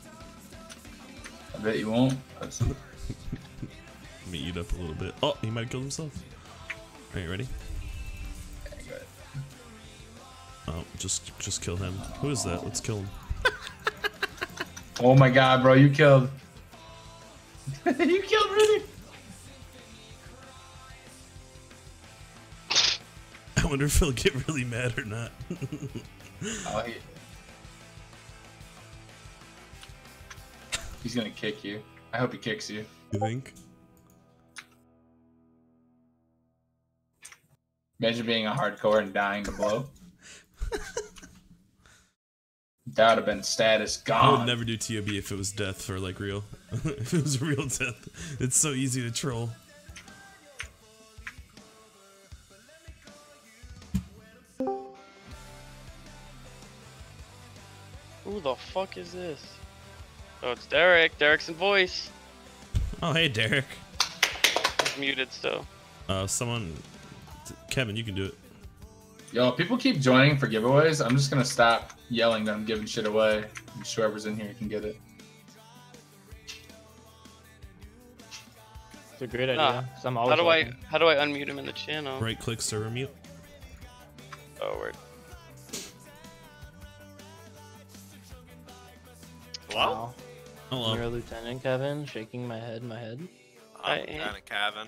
I bet you won't. Let me eat up a little bit. Oh, he might have killed himself. Are you ready? Oh, just just kill him. Who is that? Let's kill him. Oh my god, bro, you killed. You killed Rudy. I wonder if he'll get really mad or not. Oh, he... He's gonna kick you. I hope he kicks you. You think? Imagine being a hardcore and dying to blow. That would have been status I gone. would never do T O B if it was death for like real. If it was real death, it's so easy to troll. Who the fuck is this? Oh, it's Derek. Derek's in voice. Oh, hey, Derek. He's muted still. Uh, someone, Kevin, you can do it. Yo, people keep joining for giveaways. I'm just gonna stop yelling that I'm giving shit away. And whoever's in here can get it. It's a great idea. Nah. 'cause I'm How always do I welcome. how do I unmute him in the channel? Right click server mute. Oh, word. Wow. Hello. You're a lieutenant, Kevin. Shaking my head, my head. I I'm am. kind of Kevin.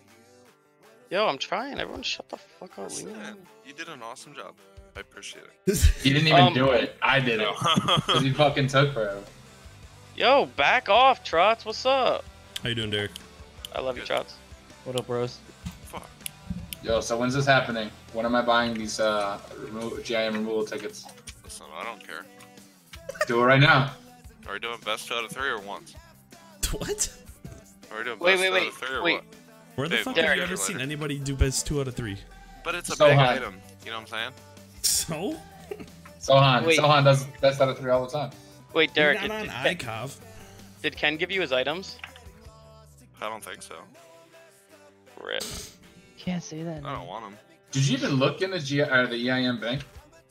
Yo, I'm trying. Everyone, shut the fuck up. Leave me Listen, alone. you did an awesome job. I appreciate it. He didn't even Um, do it. I did it. Because he fucking took forever. Yo, back off, Trots. What's up? How you doing, Derek? I love you, Trots. What up, bros? Fuck. Yo, so when's this happening? When am I buying these uh, remo- G I M removal tickets? Listen, I don't care. Do it right now. Are we doing best two out of three or once? What? Are we doing Wait, best wait, two wait, out of three or wait. what? Where the Dave, fuck we'll have get you ever you seen later. anybody do best two out of three? But it's a So big high. item. You know what I'm saying? So? Sohan. Wait. Sohan does best out of three all the time. Wait, Derek, You're did, not on did, I C O V. did Ken give you his items? I don't think so. Rip. Can't say that. I don't want them. Did you even look in the G or the E I M bank?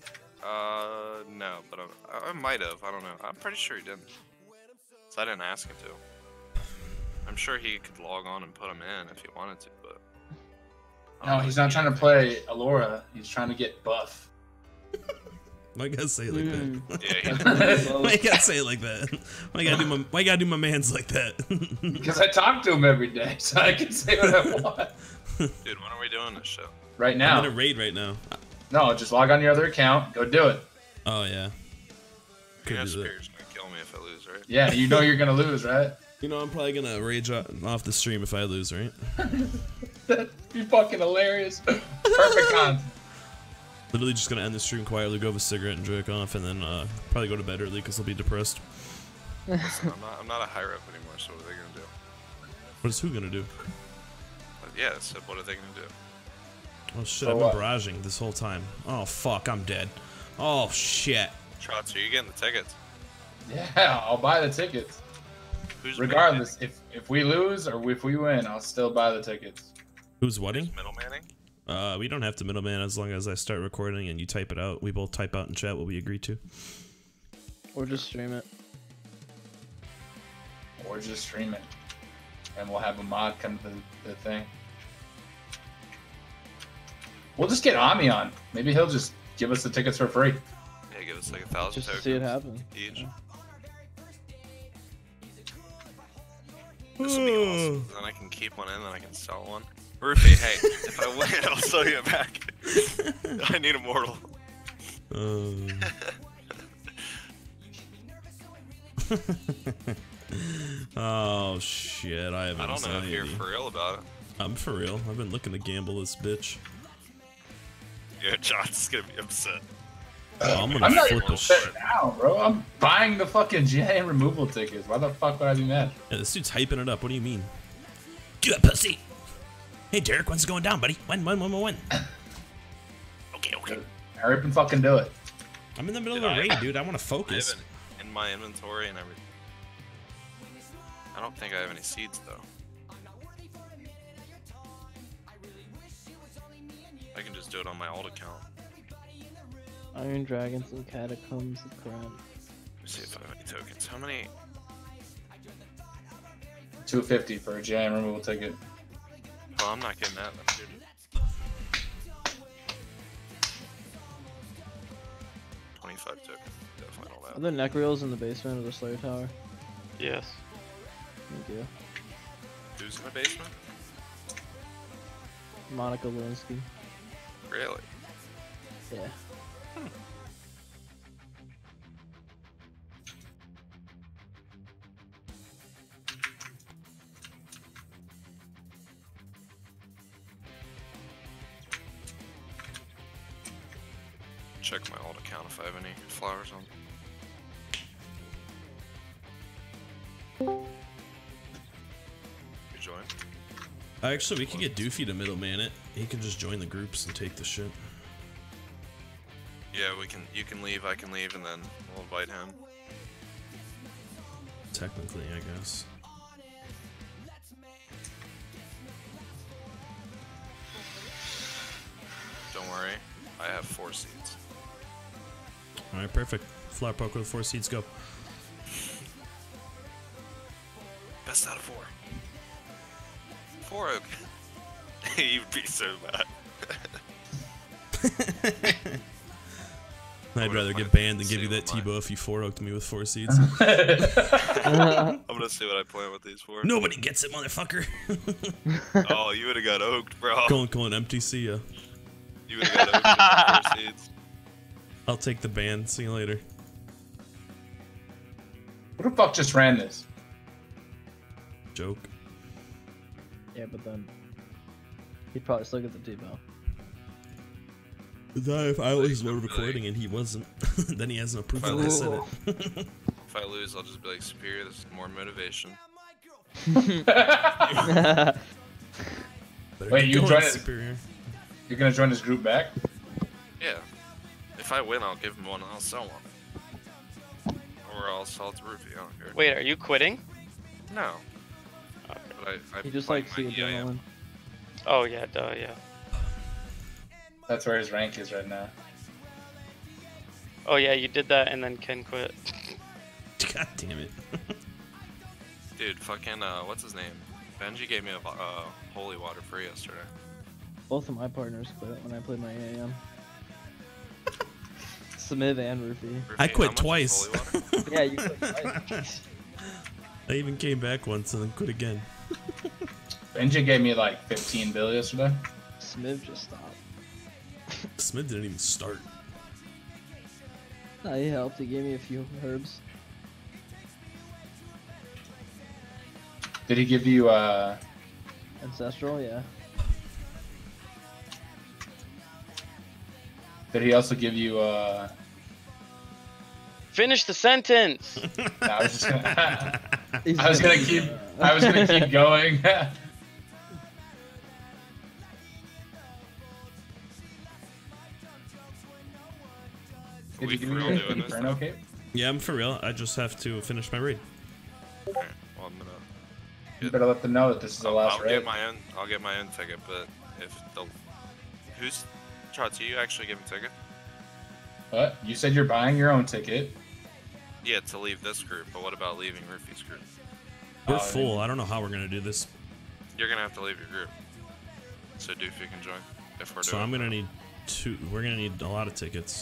Uh, no, but I, I might have. I don't know. I'm pretty sure he didn't. So I didn't ask him to. I'm sure he could log on and put them in if he wanted to, but. I don't No, know he's if not he trying to did. play Alora. He's trying to get buff. Why you gotta say it like Mm. that? Yeah, he, Why you gotta say it like that? Why you gotta do my Why you gotta do my man's like that? Because I talk to him every day, so I can say what I want. dude, when are we doing this show? Right I'm now. in a raid right now. No, just log on your other account. Go do it. Oh yeah. You Could know do that. Superior's gonna kill me if I lose, right? Yeah, you know you're gonna lose, right? You know I'm probably gonna rage o- off the stream if I lose, right? That'd be fucking hilarious. Perfect content. Literally just gonna end the stream quietly, go have a cigarette and jerk off, and then uh, probably go to bed early because I'll be depressed. Listen, I'm not, I'm not a high rep anymore, so what are they gonna do? What is who gonna do? But yeah, so what are they gonna do? Oh shit, So I've what? been barraging this whole time. Oh fuck, I'm dead. Oh shit. Trots, are you getting the tickets? Yeah, I'll buy the tickets. Who's Regardless, if if we lose or if we win, I'll still buy the tickets. Who's wedding? middlemaning? Uh, we don't have to middleman as long as I start recording and you type it out. We both type out in chat what we agree to. Or just stream it. Or just stream it. And we'll have a mod come to the, the thing. We'll just get Ami on. Maybe he'll just give us the tickets for free. Yeah, give us like a thousand Just to tokens see it happen. each. Yeah. This will be awesome. Then I can keep one in, then I can sell one. Rufy, hey, if I win, I'll sell you it back. I need Immortal. Um. Oh shit, I have I don't know if you're anxiety. for real about it. I'm for real. I've been looking to gamble this bitch. Yeah, John's gonna be upset. Oh, I'm gonna I'm not flip even the shit. upset now, bro. I'm buying the fucking G I M removal tickets. Why the fuck would I be mad? Yeah, this dude's hyping it up. What do you mean? Do it, pussy. Hey, Derek, when's it going down, buddy? When, when, when, when, when? Okay, okay. Hurry up and fucking do it. I'm in the middle Dude, of a I- raid, dude. I want to I focus. have it in my inventory and everything. I don't think I have any seeds though. I can just do it on my old account. Iron Dragons and Catacombs of Crime. Let me see if I have any tokens. How many? two fifty for a G I M removal ticket. Oh, I'm not getting that. Then, dude. twenty-five tokens. Definitely don't Are have. there neck reels in the basement of the Slayer Tower? Yes. Thank you. Who's in the basement? Monica Lewinsky. Really? Yeah. Check my old account if I have any flowers on. You join? Actually, we could get Doofy to middleman it. He can just join the groups and take the shit. Yeah, we can. You can leave. I can leave, and then we'll invite him. Technically, I guess. Don't worry, I have four seats. All right, perfect. Flower poker with four seats. Go. Best out of four. Four oak. You'd be so mad. I'd rather get banned than give you that T-bow if you four oaked me with four seats. I'm gonna see what I plan with these four. Nobody gets it, motherfucker. Oh, you would have got oaked, bro. Going, going, empty. See ya. You would have got oaked in the four seats. I'll take the ban. See you later. Who the fuck just ran this? Joke. Yeah, but then he'd probably still get the T-bow. If I was recording and he wasn't, then he has no proof that I said it. If I lose, I'll just be like, Superior, this is more motivation. Wait, you going, join it? Superior. You're gonna join this group back? Yeah. If I win, I'll give him one and I'll sell one. Or I'll sell it to Rufy, I don't care. Wait, are you quitting? No. But I, I He just play likes the my E I M. adrenaline. Oh yeah, duh, yeah. That's where his rank is right now. Oh yeah, you did that and then Ken quit. God damn it. Dude, fucking, uh, what's his name? Benji gave me a uh, holy water free yesterday. Both of my partners quit when I played my E A M. Smiv and Rufy. I Rufy, quit how much twice. is holy water? Yeah, you quit twice. I even came back once and then quit again. Benji gave me like fifteen bill yesterday. Smiv just stopped. Smith didn't even start. Nah, he helped. He gave me a few herbs. Did he give you uh Ancestral, yeah. Did he also give you uh Finish the sentence. no, I was just gonna I was gonna keep I was gonna keep going. Are we Did you for give real me doing the this? Inferno though? cape? Yeah, I'm for real. I just have to finish my raid. Okay, well, I'm gonna. You better let them know that this is the I'll, last I'll raid. get my own. I'll get my own ticket, but if the who's Trots, you actually give him a ticket? What? You said you're buying your own ticket. Yeah, to leave this group. But what about leaving Rufy's group? We're Oh, full. I don't know how we're gonna do this. You're gonna have to leave your group. So Doofy can join if we're So doing. I'm gonna that. need two. We're gonna need a lot of tickets.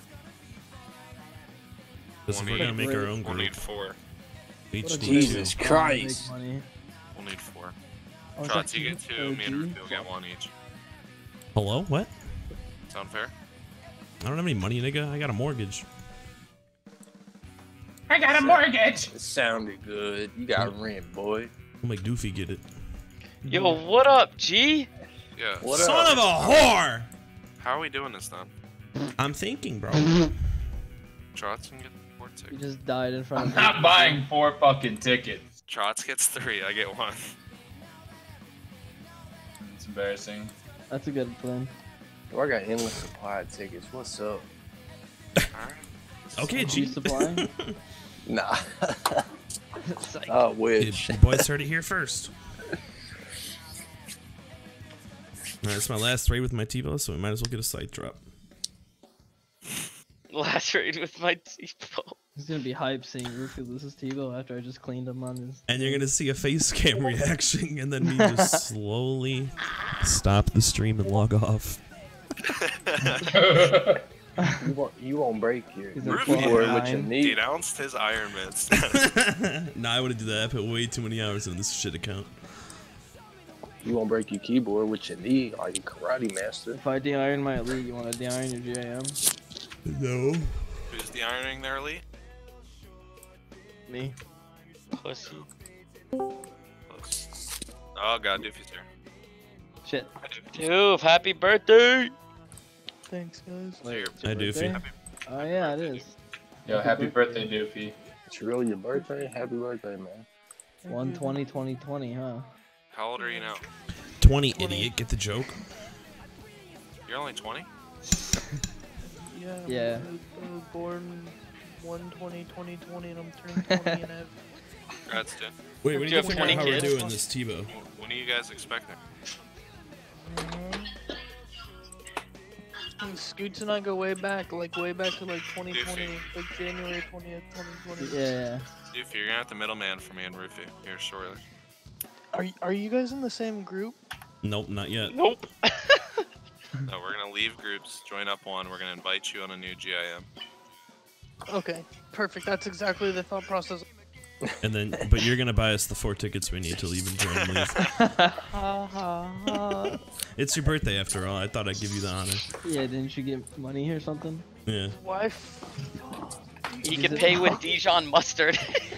Because if We'll we're gonna need- make our own We'll group, need four. we each What a need great two. way to make money. We'll need four. Oh, is Trots, that you get two? two. Me and O G? Rufy will get one each. Hello? What? Sound fair? I don't have any money, nigga. I got a mortgage. I got a mortgage. It sounded good. You got rent, boy. I'll make Doofy get it. Yo, what up, G? Yeah. What Son up? of a whore! How are we doing this then? I'm thinking, bro. Trots can get four You tickets. just died in front I'm of not me. buying four fucking tickets. Trots gets three. I get one. It's embarrassing. That's a good plan. Oh, I got endless supply of tickets. What's up? Alright. Okay, Are G. you supplying? Nah. Psych. I Hey, wish. the boys heard it here first. Alright, it's my last raid with my T-bow, so we might as well get a site drop. Last raid with my T-bow. He's gonna be hyped seeing Rufy lose his T-bow after I just cleaned him on his. And you're gonna see a face cam reaction, and then me just slowly stop the stream and log off. You won't, you won't break your He's a Rufy keyboard with your nine. knee. denounced his Iron Man status. Nah, I wouldn't do that. I put way too many hours in this shit account. You won't break your keyboard with your knee. Are you karate master? If I de-iron my elite, you wanna de-iron your G A M? No. Who's the ironing there, Lee? Me. Pussy. Close. Oh god, Doofy's here. Shit. Hi, Doofy. Doof, happy birthday! Thanks, guys. So you're- I do feel. Oh yeah, it is. Yo, happy birthday, Doofy. It's really your birthday? Happy birthday, man. one twenty twenty twenty, huh? How old are you now? twenty, idiot. Get the joke? You're only twenty? Yeah. Yeah. I was, I was born one twenty twenty twenty, and I'm turning twenty, and I have. Congrats, dude. Wait, what do Do you you have think twenty how we're kids? doing this Tebow? When are you guys expecting? And Scoots and I go way back, like way back to like twenty twenty, like January twentieth, twenty twenty. Yeah. Doofy, you're gonna have the middleman for me and Rufy here shortly. Are y- are you guys in the same group? Nope, not yet. Nope. No, we're gonna leave groups, join up one. We're gonna invite you on a new G I M. Okay, perfect. That's exactly the thought process. And then, but you're gonna buy us the four tickets we need to leave and join and leave. Ha ha ha. It's your birthday after all. I thought I'd give you the honor. Yeah, didn't you get money or something? Yeah. Wife. You can pay with Dijon mustard.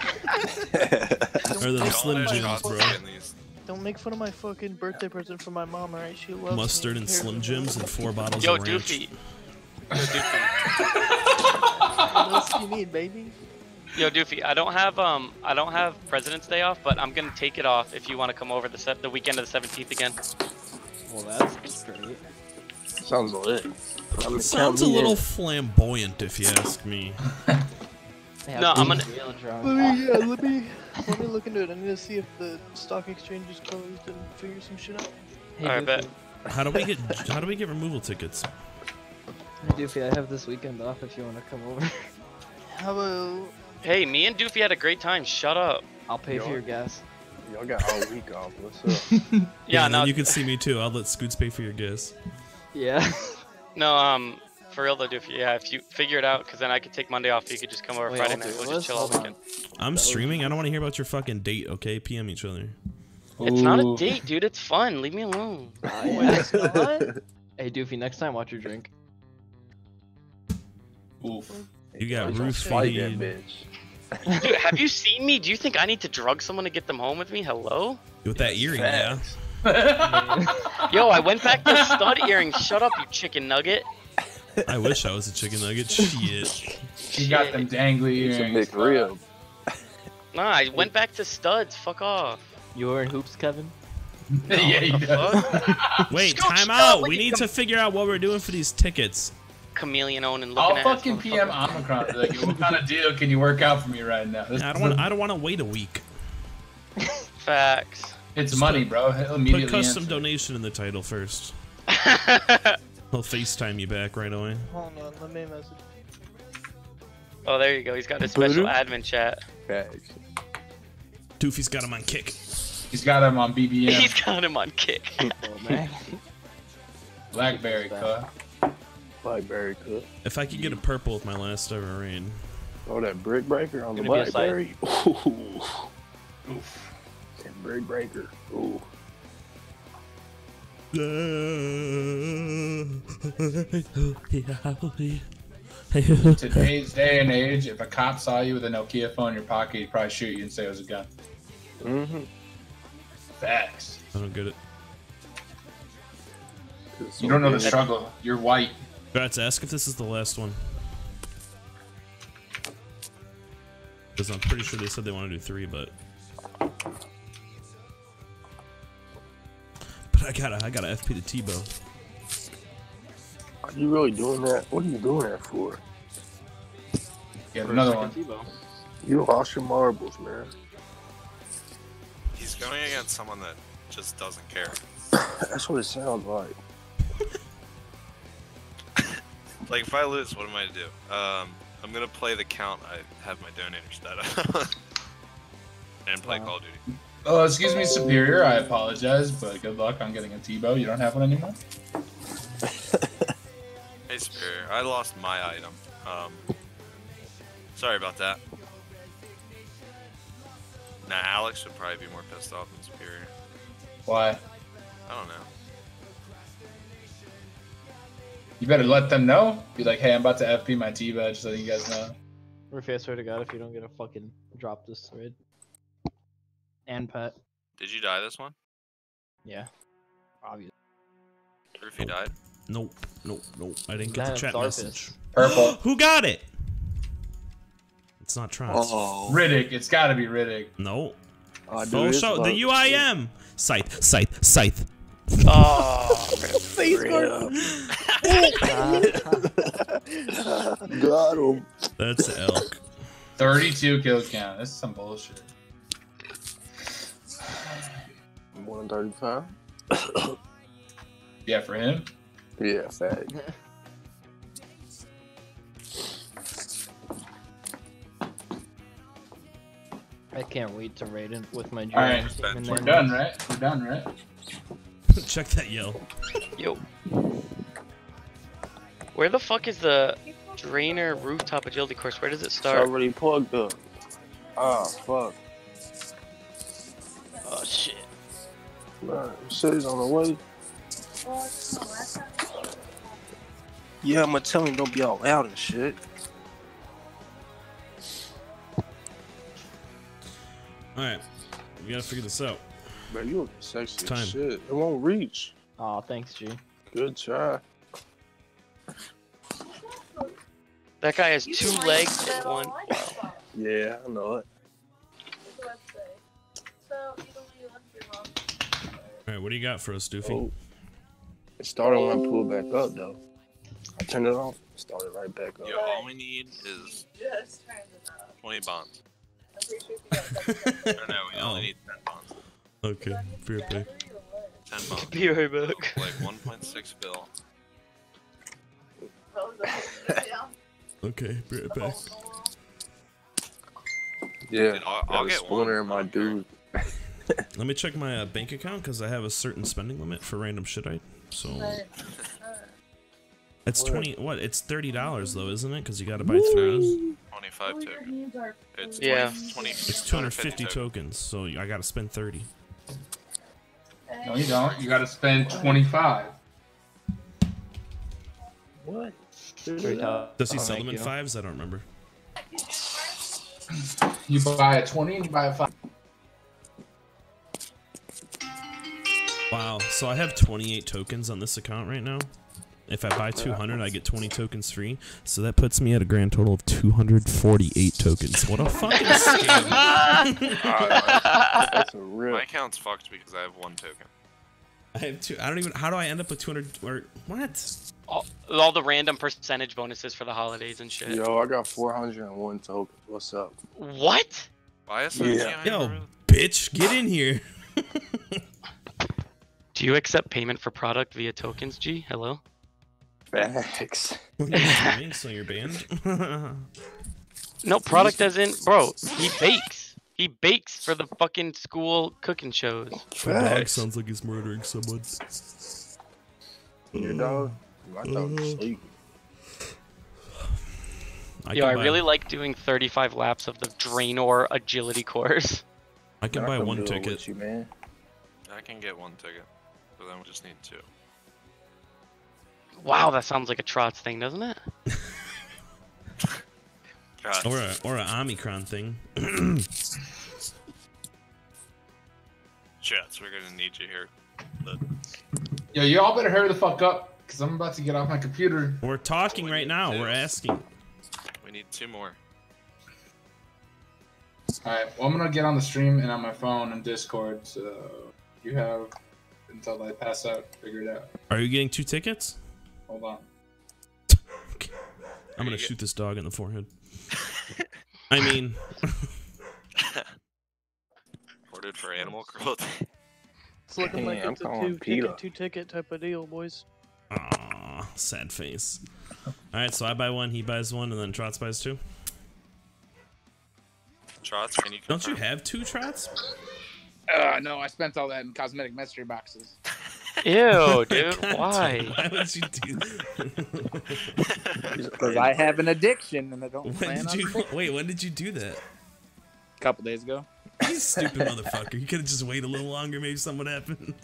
Or the Slim Jims, bro. Don't make fun of my fucking birthday present from my mom, alright? She loves Mustard me. and Here. Slim Jims and four bottles Yo, of ranch. Doofy. Yo, Doofy. What else do you need, baby? Yo, Doofy. I don't have um, I don't have President's Day off, but I'm gonna take it off if you want to come over the set the weekend of the seventeenth again. Well, that's great. Sounds lit. I mean, Sounds a little flamboyant, if you ask me. No, I'm gonna. Let me, yeah, let me, let me look into it. I need to see if the stock exchange is closed and figure some shit out. Hey, Alright, bet. How do we get? How do we get removal tickets? Hey, Doofy, I have this weekend off if you want to come over. How about? Hey, me and Doofy had a great time. Shut up. I'll pay for your gas. Y'all got all week off. What's up? Yeah, Yeah, and no, then you can see me too. I'll let Scoots pay for your gas. Yeah. no, um, for real though, Doofy. Yeah, if you figure it out, because then I could take Monday off. You could just come over Wait, Friday I'll night. do We'll it. just chill all Hold weekend. I'm streaming. I don't want to hear about your fucking date. Okay, P M each other. It's not a Ooh. date, dude. It's fun. Leave me alone. Wait, it's not? Hey, Doofy, next time watch your drink. Oof. You got Y'all roof fight that feed. bitch. Dude, have you seen me? Do you think I need to drug someone to get them home with me? Hello? With that earring, yeah. Yo, I went back to stud earrings. Shut up, you chicken nugget. I wish I was a chicken nugget. Shit. You got them dangly It's a earrings. McRib. Nah, I went back to studs. Fuck off. You wearing hoops, Kevin? Yeah, he What the does. fuck? Wait, Scooch, time no, out. look We at need com- to figure out what we're doing for these tickets. Chameleon own and looking I'll at fucking P M Omicron. Be like, what kind of deal can you work out for me right now? This I don't is want. a- I don't want to wait a week. Facts. It's Just money, put- bro. He'll immediately Put custom answer. donation in the title first. He'll FaceTime you back right away. Hold on, let me message. Oh, there you go. He's got his special admin chat. Facts. Doofy's got him on kick. He's got him on B B M. He's got him on kick. Oh, man. Blackberry, cut. Blackberry cook. If I could get a purple with my last ever rain. Oh, that brick breaker on the Gonna be a sight. Blackberry. Ooh. Oof. That brick breaker. Ooh. Today's day and age, if a cop saw you with a Nokia phone in your pocket, he'd probably shoot you and say it was a gun. Mm-hmm. Facts. I don't get it. You don't know the struggle. You're white. Let's ask if this is the last one. Because I'm pretty sure they said they want to do three, but. But I gotta, I gotta F P to Tebow. Are you really doing that? What are you doing that for? Yeah, another one. You lost your marbles, man. He's going against someone that just doesn't care. That's what it sounds like. Like, if I lose, what am I to do? Um, I'm gonna play the count I have my donator stat and play Call of Duty. Oh, excuse me, Superior. I apologize, but good luck on getting a Tebow. You don't have one anymore? Hey, Superior, I lost my item. Um, sorry about that. Nah, Alex would probably be more pissed off than Superior. Why? I don't know. You better let them know. Be like, hey, I'm about to F P my Tebow, just letting you guys know. Rufy, I swear to God, if you don't get a fucking drop this thread. And Pat. Did you die this one? Yeah. Obviously. Rufy died? Nope, nope, nope. I didn't get the That's chat Zarfus. message. Purple. Who got it? It's not Trance. Oh. Riddick. It's got to be Riddick. No. Oh, dude, Oh, it's show the about- U I M. Scythe, scythe, scythe. Oh, Face guard. Got him. That's elk. thirty-two kill count. This is some bullshit. one thirty-five. Yeah, for him. Yeah, fact. I can't wait to raid it with my All right, team and we're then- done, right? We're done, right? Check that yell. Yo. Where the fuck is the Drainer rooftop agility course? Where does it It's start? already plugged up. Ah, fuck. Oh shit. Man, shit's on the way. Yeah, I'm gonna tell him don't be all out and shit. Alright. We gotta figure this out. Bro, you look sexy It's time. as shit. It won't reach. Aw, thanks, G. Good try. That guy has two legs and one. Yeah, I know it. Alright, what do you got for us, Doofy? Oh. It started when I pulled back up, though. I turned it off. It started right back up. Yo, all we need is twenty bonds. Or no, we only need ten bonds. Okay, fair play. ten bonds. Be right back. So, like one point six bill. Okay, be right back. Yeah, Dude, I'll- got I'll a get splinter in my dude. Let me check my uh, bank account because I have a certain spending limit for random shit. I so it's What? twenty. What? It's thirty dollars though, isn't it? Because you got to buy three. twenty-five tokens. It's Yeah. twenty, twenty, It's two hundred fifty tokens, so I got to spend thirty. No, you don't. You gotta spend twenty-five. What? Does he Oh, sell thank them in you. fives? I don't remember. You buy a twenty and you buy a five. Wow. So I have twenty-eight tokens on this account right now. If I buy two hundred, I get twenty tokens free. So that puts me at a grand total of two hundred forty-eight tokens. What a fucking scam. That's a real. My account's fucked because I have one token. I have two. I don't even. How do I end up with two hundred? Or what? All, all the random percentage bonuses for the holidays and shit. Yo, I got four hundred one tokens. What's up? What? Why is Yeah. Yo, bitch, get in here. Do you accept payment for product via tokens, G? Hello? Facts. What are you doing? So you're banned? No, product doesn't. Bro, he bakes. He bakes for the fucking school cooking shows. The dog Facts. sounds like he's murdering someone. Your dog? My dog is sleeping. I Yo, can I buy, really like doing thirty-five laps of the Draenor agility course. I can I buy come one do it ticket. with you, man. I can get one ticket, but then we just need two. Wow, that sounds like a Trots thing, doesn't it? God. Or a or a Omicron thing. Chats, we're gonna need you here. But Yo, you all better hurry the fuck up, cause I'm about to get off my computer. We're talking right now. We're asking. we need two more. Alright, well, I'm gonna get on the stream and on my phone and Discord, so you have until I pass out to figure it out. Are you getting two tickets? Hold on. I'm gonna shoot this dog in the forehead. I mean, Ordered for animal cruelty. It's looking like Damn, it's a I'm calling two Peter. ticket, two ticket type of deal, boys. aw, sad face. All right, so I buy one, he buys one, and then Trots buys two. Trots, can you Don't you confirm? have two Trots? Uh, no, I spent all that in cosmetic mystery boxes. Ew, dude, God why? damn, Why would you do that? Because I have an addiction and I don't When plan did on you quitting. wait? When did you do that? A couple days ago. You stupid motherfucker! You could have just waited a little longer. Maybe something would happen.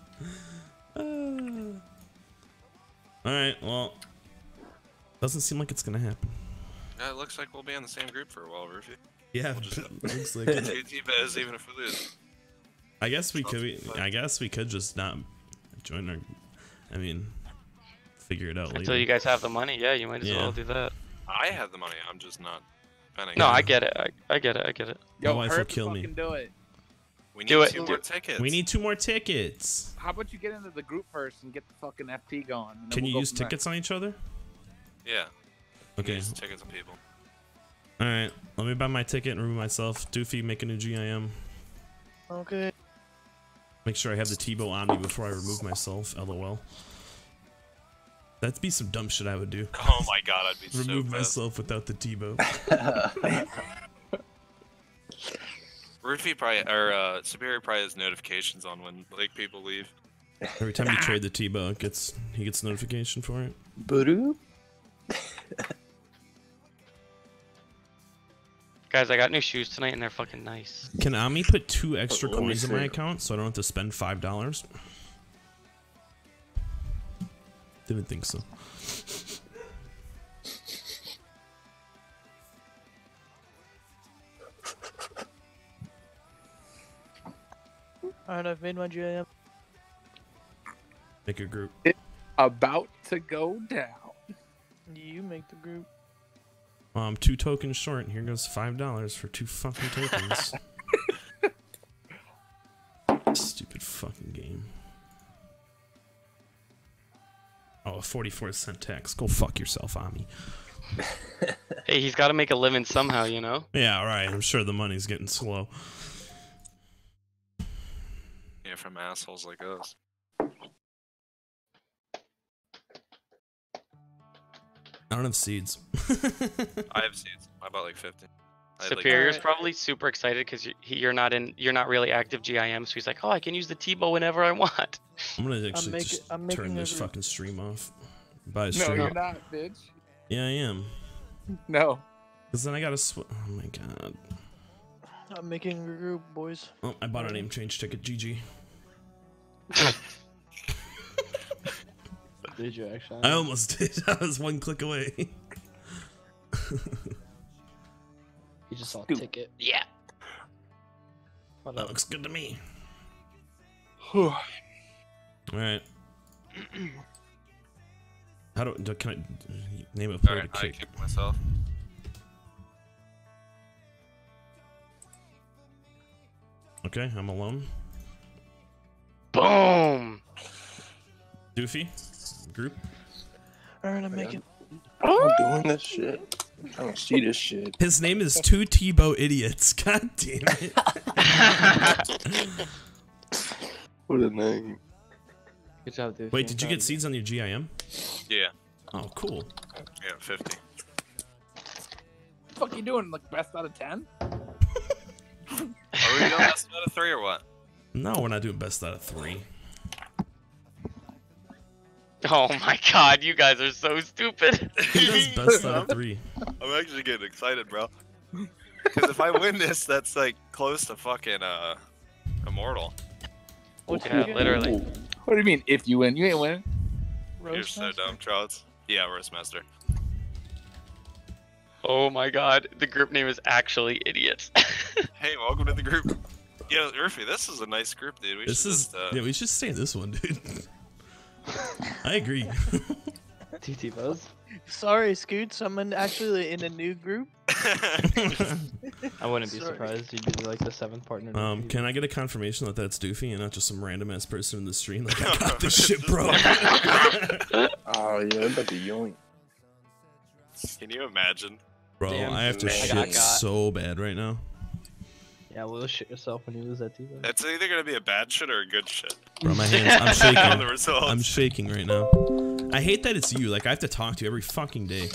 Uh. All right. Well, doesn't seem like it's gonna happen. Yeah, it looks like we'll be in the same group for a while, Rufy. Yeah, We'll just looks like it. T T Bez even if we lose. I guess we could. I guess we could just not join our. I mean, figure it out later. Until you guys have the money, yeah, you might as Yeah. well do that. I have the money, I'm just not spending No, it. I get it. I, I get it. I get it. My Yo, wife hurry will up and kill me. fucking do it. We need Do it. two Do more it. tickets. We need two more tickets. How about you get into the group first and get the fucking F P going? and then Can we'll you go use from there. tickets on each other? Yeah. Okay. Use tickets on people. All right. Let me buy my ticket and remove myself. Doofy, make a new G I M. Okay. Make sure I have the Tebow on me before I remove myself. LOL. That'd be some dumb shit I would do. Oh my god, I'd be so remove pissed. myself without the Tebow. Rufy probably or uh, Superior probably has notifications on when like people leave. Every time you trade the Tebow, it gets he gets notification for it. Boo. Guys, I got new shoes tonight and they're fucking nice. Can Ami put two extra Let me coins in my see. account so I don't have to spend five dollars? Didn't think so. Alright, I've made my G I M. Make a group. It's about to go down. You make the group. Well, I'm two tokens short, and here goes five dollars for two fucking tokens. Stupid fucking game. Oh, a forty-four cent tax. Go fuck yourself, Ami. Hey, he's got to make a living somehow, you know? Yeah, alright. I'm sure the money's getting slow. Yeah, from assholes like us. I don't have seeds. I have seeds. I bought like fifty. I had, like- Superior's probably super excited because you're not in, you're not really active G I M, so he's like, oh, I can use the Tebow whenever I want. I'm gonna actually making- just I'm making turn this a- fucking stream off. Buy a No, stream. you're not, bitch. Yeah, I am. No. Cause then I gotta sw- Oh my god. I'm making a group, boys. Oh, I bought a name change ticket. G G. Did you actually? I almost did. I was one click away. You just saw a ticket. Yeah. What That up? looks good to me. Alright. How do, do can I name a player Alright, to I kick? kicked myself. Okay, I'm alone. Boom. Doofy, group. Alright, I'm making. I'm doing this shit. I don't see this shit. His name is Two Tebow Idiots. God damn it. What a name. Good job, dude. Wait, did you get seeds on your G I M? Yeah. Oh, cool. Yeah, fifty. What the fuck you doing? Like best out of ten? Are we doing best out of three or what? No, we're not doing best out of three. Oh my god, you guys are so stupid. He does best out of three. I'm actually getting excited, bro. Because if I win this, that's like close to fucking uh, immortal. What's Yeah, your- literally. What do you mean if you win? You ain't winning. You're Roast so master? dumb, Charles. Yeah, Roast Master. Oh my god, the group name is actually Idiots. Hey, welcome to the group. Yo, Urfi, this is a nice group, dude. We This should is just, uh... yeah. We should stay in this one, dude. I agree. Two T-Bows? Sorry, Scoots. I'm in, actually in a new group. I wouldn't be Sorry. surprised. You'd be like the seventh partner. Um, can I get a confirmation that that's Doofy and not just some random ass person in the stream? Like, I got this shit, bro. Oh yeah, that about to yoink. Can you imagine? Bro, Damn, I have to man. shit I got- so bad right now. Yeah, will shit yourself when you lose that T-Bow. It's either gonna be a bad shit or a good shit. Bro, my hands, I'm shaking. On the results. I'm shaking right now. I hate that it's you. Like, I have to talk to you every fucking day.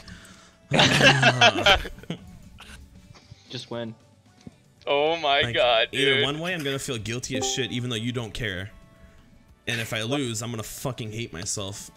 Just win. Oh my Like, god, either dude. one way, I'm gonna feel guilty as shit, even though you don't care. And if I lose, I'm gonna fucking hate myself.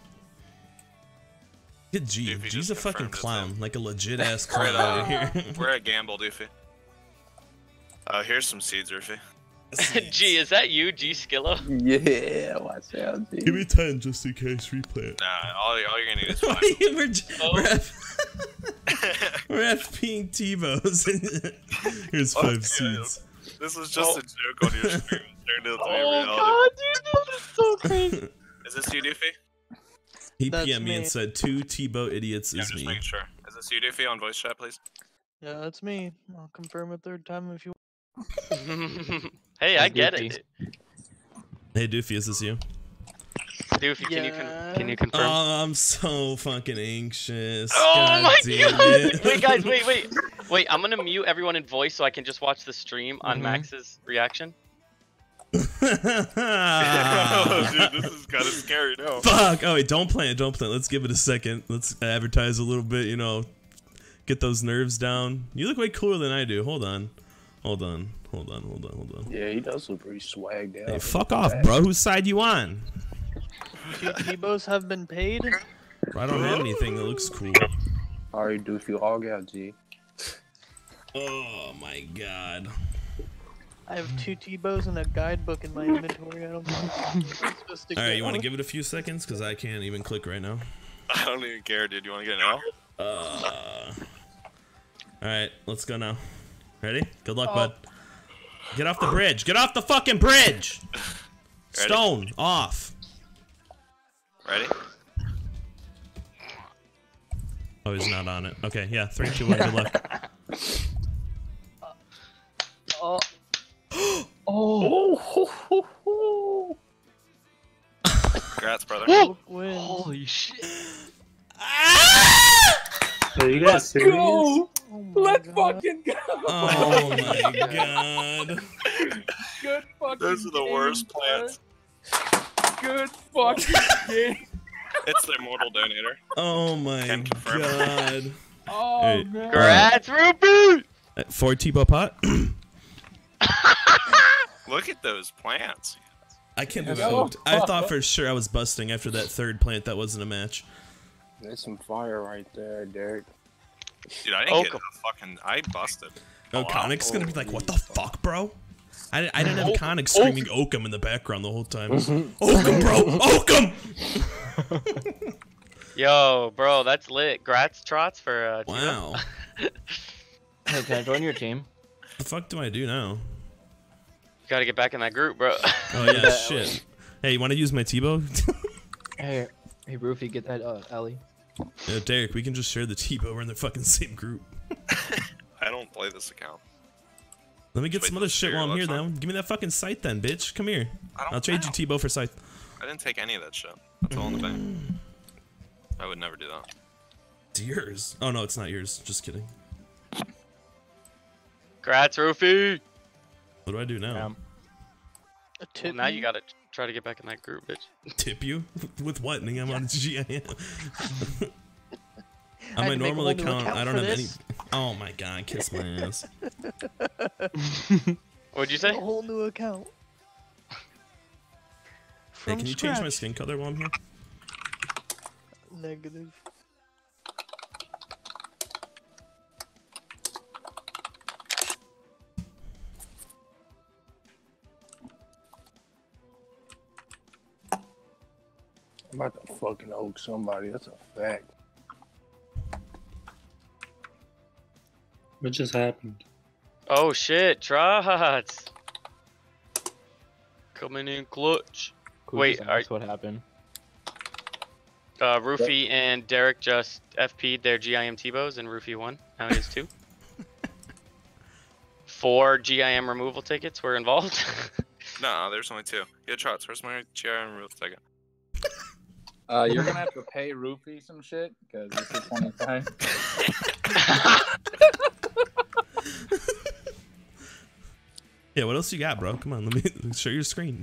Good G. Doofy G's a just fucking confirmed his clown. name. Like a legit ass We're clown at, over uh, here. we're at Gamble, Doofy. Uh, here's some seeds, Urfi. G, is that you, G Skillo? Yeah, watch out, dude. Give me ten just in case replay it. Nah, all, all you're gonna need is five. we're, j- we're, F- we're FPing T-Bows. Here's Oh, five yeah, seeds. This was just a joke on your stream. It turned out to be Oh reality. god, dude, this is so crazy. Is this you, Doofy? He That's P M'd me me. and said, two T-Bow idiots Yeah, is just me. making sure. Is this you, Doofy, on voice chat, please? Yeah, that's me. I'll confirm a third time if you. Hey, Hey, I get it. Hey, Doofy, is this you? Doofy, can you con can you confirm? Oh, I'm so fucking anxious. Oh God my damn god! it. Wait, guys, wait, wait, wait. I'm gonna mute everyone in voice so I can just watch the stream on Mhm. Max's reaction. Oh, dude, this is kind of scary now. Fuck! Oh wait, don't play it, don't play it. Let's give it a second. Let's advertise a little bit, you know, get those nerves down. You look way cooler than I do. Hold on. Hold on. Hold on, hold on, hold on. Yeah, he does look pretty swagged out. Hey, fuck off, bro. Whose side you on? Two T-Bows have been paid. I don't have anything that looks cool. Alright, Doofy, hog out, G. Oh my god. I have two T-Bows and a guidebook in my inventory. I don't know. I'm supposed to Alright, get you want to one. give it a few seconds? Because I can't even click right now. I don't even care, dude. You want to get it now? Uh, Alright, let's go now. Ready? Good luck, Oh. bud. Get off the bridge. Get off the fucking bridge! Ready? Stone, off. Ready? Oh, he's not on it. Okay, yeah. Three, two, one. Good luck. Oh. Oh. Congrats, brother. Holy shit. Are you guys serious? Oh Let's God. fucking go. Oh my god. Good fucking Those are the worst game, plants. bud. Good fucking game. It's their mortal donator. Oh my Can confirm. god. Oh Hey, man. Congrats, Ruby! Uh, Four T-Bow pot? Look at those plants. I can't be Yeah. hooked. I thought for sure I was busting after that third plant that wasn't a match. There's some fire right there, Derek. Dude, I didn't get Oakum. a fucking. I busted. Oh, wow. Connick's gonna be like, what the fuck, bro? I, I didn't have Connick screaming Oakum in the background the whole time. Oakum, bro! Oakum! Yo, bro, that's lit. Grats, trots for uh. Tito. Wow. Hey, can I join your team? The fuck do I do now? Gotta get back in that group, bro. Oh yeah, shit. Hey, you want to use my T-Bow? Hey, hey, Roofy, get that uh, Ellie. Yeah, Derek, we can just share the T-Bow. We're in the fucking same group. I don't play this account. Let me get Wait, some other let's shit figure while I'm it here, out. then. Give me that fucking scythe, then, bitch. Come here. I don't I'll trade you know. T-Bow for scythe. I didn't take any of that shit. That's all in the bank. I would never do that. It's yours. Oh no, it's not yours. Just kidding. Grats, Rufy. What do I do now? A Well, tip now me? you gotta try to get back in that group, bitch. Tip you? With what? Nigga, I'm on G I M. I On my had to make a normal whole new account, account I don't for have any. this. Oh my god, kiss my ass. What'd you A say? whole new account. Hey, From can you change my scratch. skin color while I'm here? Negative. I'm about to fucking oak somebody. That's a fact. What just happened? Oh shit, trots. Coming in clutch. Wait, are, that's what happened. uh, Rufy and Derek just F P'd their G I M T-Bows and Rufy won. Now he has two. Four G I M removal tickets were involved. No, there's only two. Yeah, Trots, where's my chair and roof ticket? Uh, you're gonna have to pay Rufy some shit because this is twenty-five. Yeah, what else you got, bro? Come on, let me show your screen.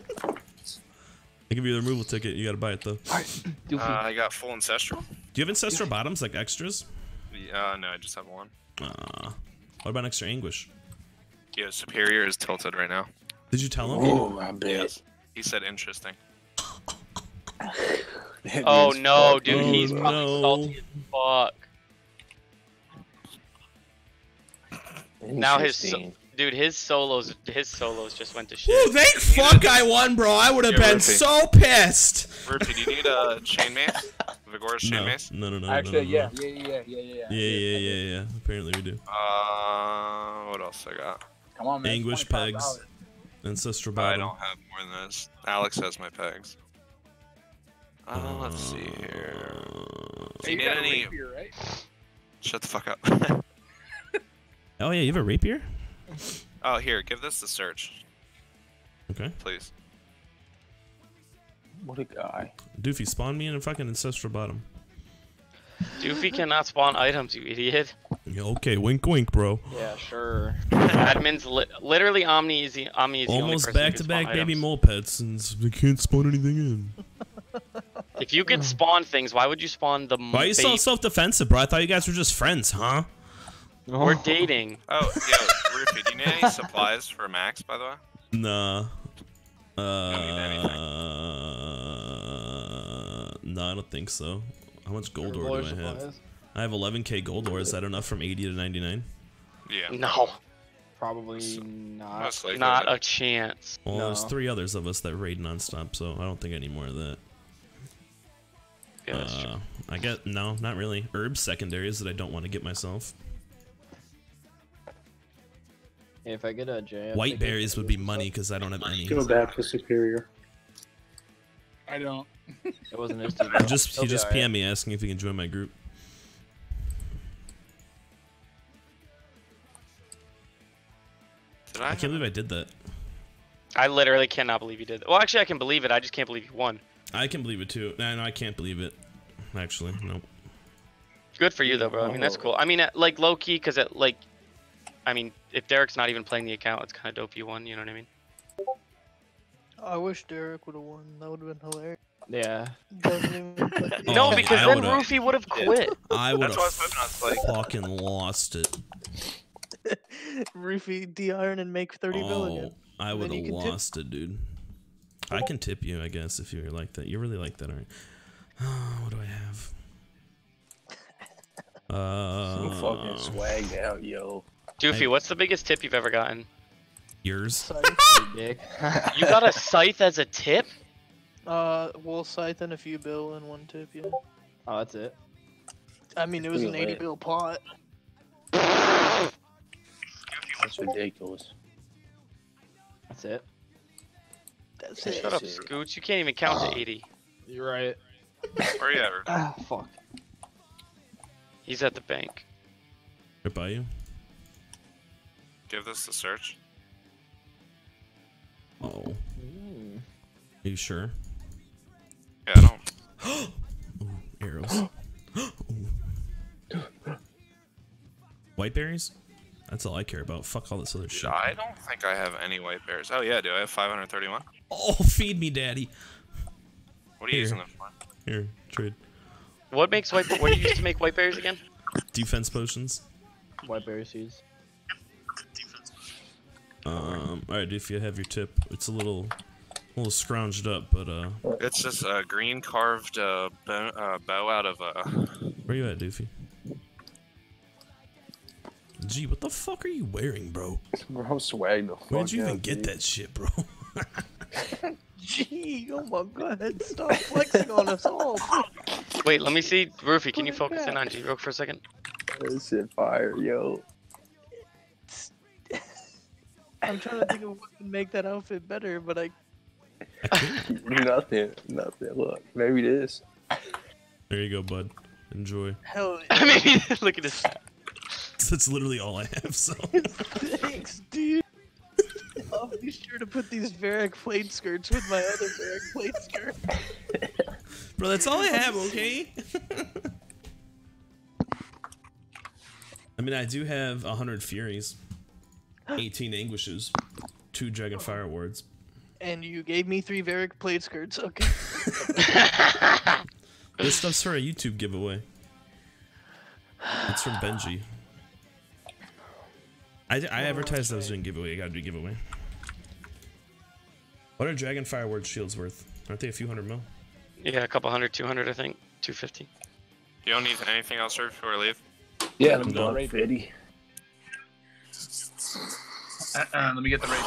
I give you the removal ticket. You gotta buy it though. Uh, I got full ancestral. Do you have ancestral bottoms like extras? Uh, no, I just have one. Uh, what about extra anguish? Yeah, superior is tilted right now. Did you tell him? Oh, I bet. Yes. He said interesting. Oh no, dude, Oh, he's probably no. salty as fuck. Now his so- Interesting. dude, his solos, his solos just went to shit. Ooh, thank fuck I won, bro. I would have Yeah, been Rufy. so pissed. Rupee, do you need a chain mace? Vigorous chain No, mace? no, no, no, no, Actually, no, no, yeah, no. yeah, yeah, yeah, yeah, Yeah, yeah, yeah, yeah. Apparently we do. Uh, what else I got? Come on, man. it's Anguish twenty-five pegs. dollars. Ancestral I bottom. don't have more than this. Alex has my pegs. Uh, let's see here. Do you You need got a any? rapier, right? Shut the fuck up. Oh yeah, you have a rapier? Oh, here, give this a search. Okay. Please. What a guy. Doofy, spawn me in a fucking ancestral bottom. Doofy cannot spawn items, you idiot. Yeah, okay, wink, wink, bro. Yeah, sure. Admin's li literally Omni is the Omni is the only Almost person who back can to spawn back baby items. mole pets, and they can't spawn anything in. If you could spawn things, why would you spawn the? Why are you so self-defensive, bro? I thought you guys were just friends, huh? We're dating. Oh, yo, Rufy, do you need any supplies for Max, by the way? Nah. Uh, no, I don't think so. How much gold ore do I have? I have eleven K gold ore. Is that enough from eighty to ninety-nine? Yeah. No. Probably not. Most likely Not not. a chance. Well, No. there's three others of us that raid nonstop, so I don't think any more of that. Yeah, that's true. Uh, I get no, not really. Herb secondaries that I don't want to get myself. If I get a J F, White berries would be money because I don't have any. Go back to Superior. I don't. It wasn't his team. He just he He'll be just alright. P M me asking if he can join my group. Did I I? can't believe I did that. I literally cannot believe you did that. Well, actually, I can believe it. I just can't believe you won. I can believe it too. No, no, I can't believe it. Actually, nope. Good for you, though, bro. I mean, that's cool. I mean, uh, like, low-key, because, it like, I mean, if Derek's not even playing the account, it's kind of dope you won, you know what I mean? I wish Derek would have won. That would have been hilarious. Yeah. Doesn't even play the No, Oh, because I then would've- Roofy would have quit. I would That's why I was have hoping I was like, fucking lost it. Roofy D-Iron and make thirty bill again. Oh, I And would then have you can tip- lost it, dude. I can tip you, I guess, if you're like that. You really like that, aren't you? What do I have? So Uh, fucking swagged out, yo. Doofy, I- what's the biggest tip you've ever gotten? yours. Dick. You got a scythe as a tip? Uh, well, scythe and a few bill and one tip, yeah. Oh, that's it. I mean, it was Pretty an eighty lit. bill pot. That's ridiculous. That's it. That's it. Shut up, Scooch. You can't even count to eighty. You're right. where you at? Rufy? Ah, fuck. He's at the bank. Right by you. Give this a search. Oh. Mm. Are you sure? Yeah, I don't. Ooh, arrows. Ooh. White berries? That's all I care about. Fuck all this other shit. I don't think I have any white bears. Oh yeah, do I have five hundred thirty-one? Oh, feed me, daddy. What are you Here. using them for? Here, trade. What makes white? What do you use to make white berries again? Defense potions. White berry seeds. Um, alright, if you have your tip, it's a little, a little scrounged up, but uh, It's just a green carved uh, bow, uh, bow out of uh, where you at, Doofy? Gee, what the fuck are you wearing, bro? Bro, swag the fuck Where'd you even out, get dude. that shit, bro? Gee, oh my god, stop flexing on us all. Wait, let me see. Roofy, can you focus in on G-Roke for a second? That shit fire, yo. I'm trying to think of what can make that outfit better, but I Nothing, nothing. Look, maybe this. There you go, bud. Enjoy. hell I mean, look at this. That's literally all I have, so. thanks, dude. I'll be sure to put these Varric plate skirts with my other Varric plate skirt. Bro, that's all I have, okay? I mean, I do have one hundred Furies, eighteen Anguishes, two Dragon Fire Awards. And you gave me three Varric plate skirts, okay. This stuff's for a YouTube giveaway. It's from Benji. I, I advertised I was doing giveaway. I gotta do giveaway. What are Dragon Fire Award shields worth? Aren't they a few hundred mil? Yeah, a couple hundred, two hundred, I think, two fifty. You don't need anything else, Rufy, before we leave? Yeah, I'm I'm done. done. fifty. Uh, uh, let me get the rate.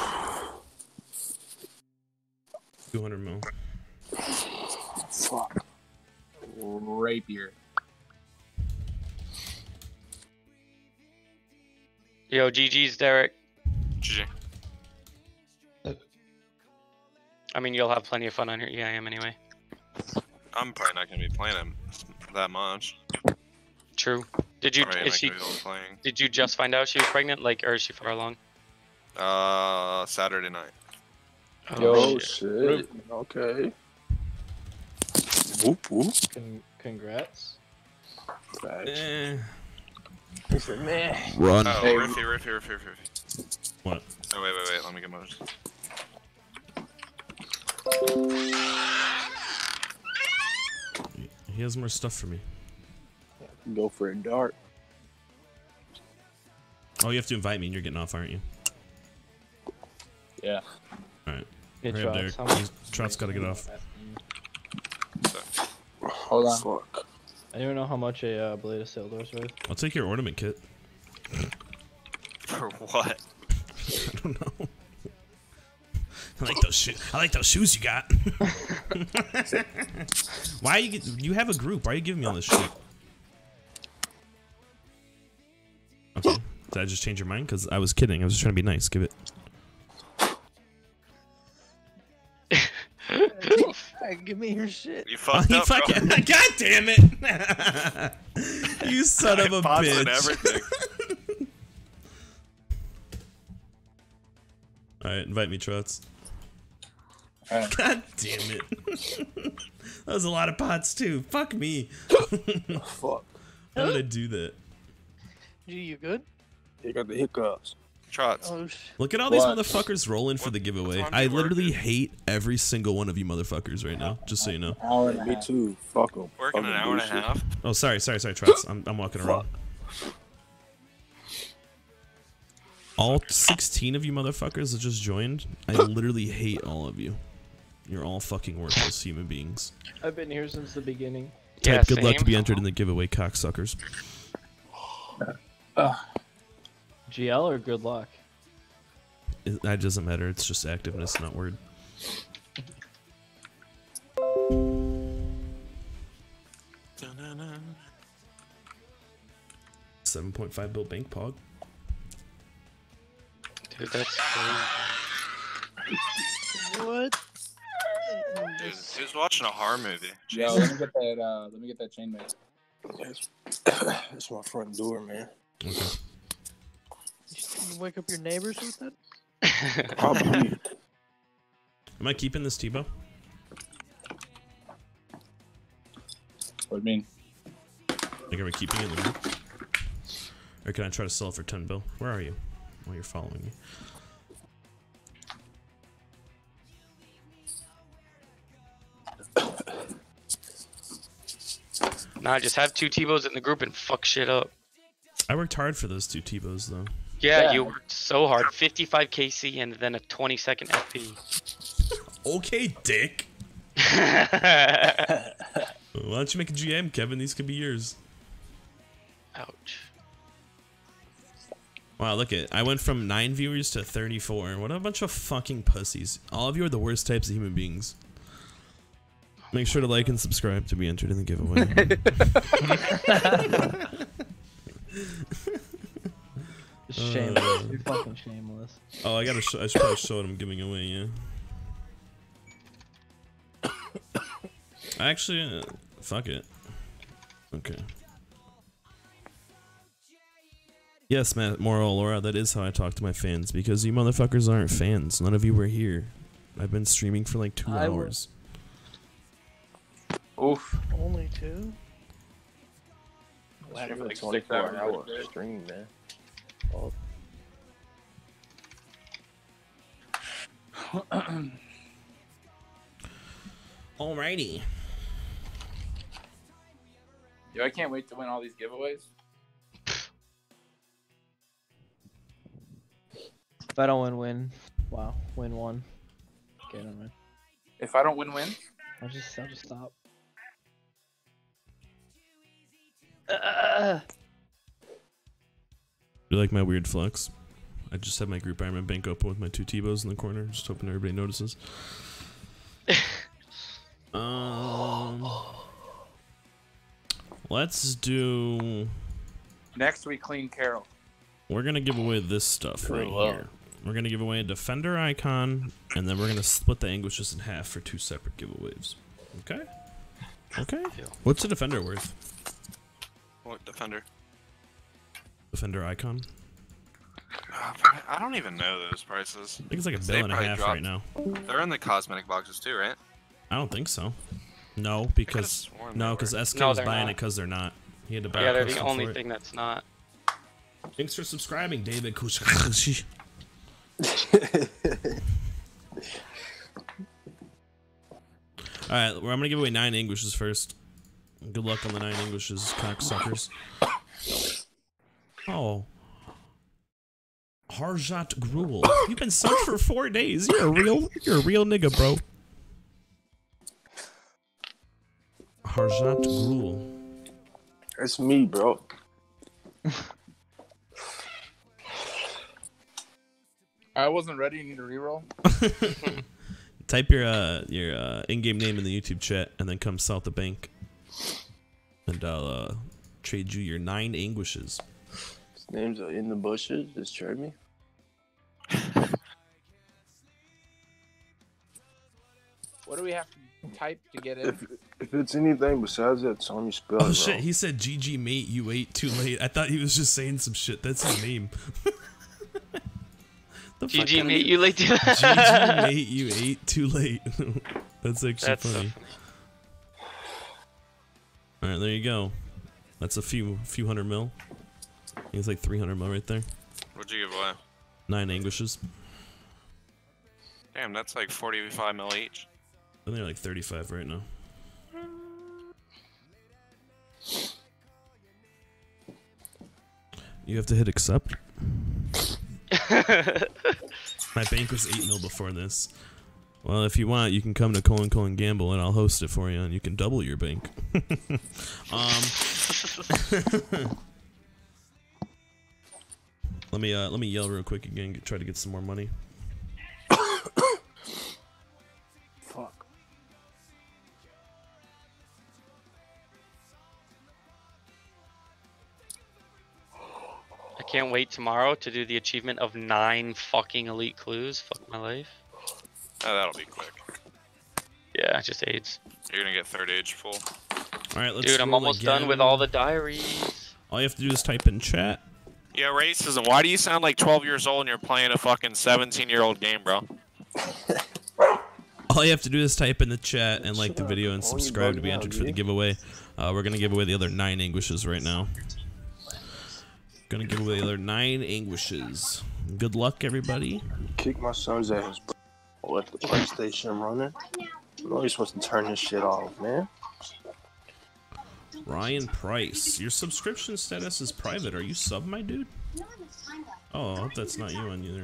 two hundred mil. Fuck. Rapier. Yo, G G's, Derek. G G. I mean, you'll have plenty of fun on your E I M anyway. I'm probably not gonna be playing him that much. True. Did you? Probably Is not she? gonna be able to playing. Did you just find out she was pregnant? Like, or is she far along? Uh, Saturday night. Yo, shit. Okay. Whoop whoop. Con- congrats. Eh. He said, man. Run. Oh, Hey, Riffy, Riffy, Riffy, Riffy. What? Oh, wait, wait, wait. Let me get mine. He has more stuff for me. Go for a dart. Oh, you have to invite me and you're getting off, aren't you? Yeah. Alright. Hey, Hurry up, Trots, Derek. how much- He's- Trot's gotta get off. Hold on. Fuck. I don't even know how much a uh, blade of sail doors worth. I'll take your ornament kit. For what? I don't know. I like those shoes. I like those shoes you got. Why are you get, you have a group? Why are you giving me all this shit? Okay. Did I just change your mind? Because I was kidding. I was just trying to be nice. Give it. Hey, give me your shit. You fucked You up, bro. fucking- God damn it! You son of a Pots and bitch. everything. Alright, invite me, Trots. Alright. God damn it. That was a lot of pots, too. Fuck me. Fuck. How did I do that? G, you good? You got the hiccups. Trots. Oh, sh- Look at all these What? motherfuckers rolling for the giveaway. time I you literally working? hate every single one of you motherfuckers right now, just so you know. Hour and a Me half. too. Fuck them. Working an hour and a half. Oh, sorry, sorry, sorry, Trots. I'm, I'm walking around. All sixteen of you motherfuckers that just joined, I literally hate all of you. You're all fucking worthless human beings. I've been here since the beginning. Type Yeah, good luck to same. be entered in the giveaway, cocksuckers. G L or good luck? It, that doesn't matter. It's just activeness, not word. seven point five bill bank pog. Dude, that's crazy. what? Dude, who's watching a horror movie? Yo, let me get that. Uh, let me get that chainmate. Yes. That's my front door, man. You wake up your neighbors with that? Probably. Am I keeping this Tebow? What do you mean? Like, are we keeping it in the group? Or can I try to sell it for ten bill? Where are you? Oh, you're following me. Nah, just have two T-Bows in the group and fuck shit up. I worked hard for those two T-Bows, though. Yeah, Yeah. you worked so hard. fifty-five K C and then a twenty second F P. Okay, dick. Why don't you make a G M, Kevin? These could be yours. Ouch. Wow, look at I went from nine viewers to thirty-four. What a bunch of fucking pussies. All of you are the worst types of human beings. Make sure to like and subscribe to be entered in the giveaway. Shameless. Uh, You're fucking shameless. Oh, I gotta. Sh I should probably show what I'm giving away. Yeah. Actually, uh, fuck it. Okay. Yes, Matt, Moral Laura, that is how I talk to my fans, because you motherfuckers aren't fans. None of you were here. I've been streaming for like two I hours. Oof. Only two? Wow, Like a six twenty-four hours hour straight. stream, man. Oh. Alrighty. Yo, I can't wait to win all these giveaways. If I don't win, win. Wow, win one. Okay, never mind. If I don't win, win. I'll just, I'll just stop. Uh, You like my weird flex? I just have my group Iron Man bank open with my two T-bows in the corner, just hoping everybody notices. um, let's do. Next we clean Carol. We're gonna give away this stuff right Cool. here. We're gonna give away a Defender icon, and then we're gonna split the Anguishes in half for two separate giveaways. Okay. Okay. What's the Defender worth? What defender? Defender icon. I don't even know those prices. I think it's like a They bill and a probably half dropped- right now. They're in the cosmetic boxes too, right? I don't think so. No, because sworn no, they because were. S K No, was they're buying not. it because they're not. He had to buy. Yeah, a they're the custom only for it. thing that's not. Thanks for subscribing, David Kushikashi. All right, well, I'm gonna give away nine Englishes first. Good luck on the nine Englishes, cocksuckers. Oh, Harjat Gruel, you've been subbed for four days. You're a real, you're a real nigga, bro. Harjat Gruel. It's me, bro. I wasn't ready. You need a reroll. Type your uh your uh in-game name in the YouTube chat and then come south the bank, and I'll uh trade you your nine Englishes. His names are in the bushes. Just trade me. What do we have to type to get in? If if it's anything besides that, tell me spell Oh it shit, wrong. he said G G mate, you ate too late. I thought he was just saying some shit. That's his name. The G fuck G kind mate, of- you late too- G G mate, you ate too late. That's actually That's so funny. funny. All right, there you go. That's a few few hundred mil. I think it's like three hundred mil right there. What'd you give away? Nine Englishes. Damn, that's like forty-five mil each. I think they're like thirty-five right now. You have to hit accept. My bank was eight mil before this. Well, if you want, you can come to Colin Colin Gamble and I'll host it for you, and you can double your bank. um, let me uh, let me yell real quick again. Get, try to get some more money. Fuck. I can't wait tomorrow to do the achievement of nine fucking elite clues. Fuck my life. Oh, that'll be quick. Yeah, just AIDS. You're gonna get third age full. All right, let's. Dude, I'm roll almost done again. with all the diaries. All you have to do is type in chat. Yo, racism. Why do you sound like twelve years old and you're playing a fucking seventeen year old game, bro? All you have to do is type in the chat and like the video and subscribe to be entered for the giveaway. Uh, we're gonna give away the other nine Englishes right now. Gonna give away the other nine Englishes. Good luck, everybody. Kick my son's ass, bro. I'll let the PlayStation running. You know you're supposed to turn this shit off, man. Ryan Price, your subscription status is private. Are you sub, my dude? Oh, I hope that's not you on either.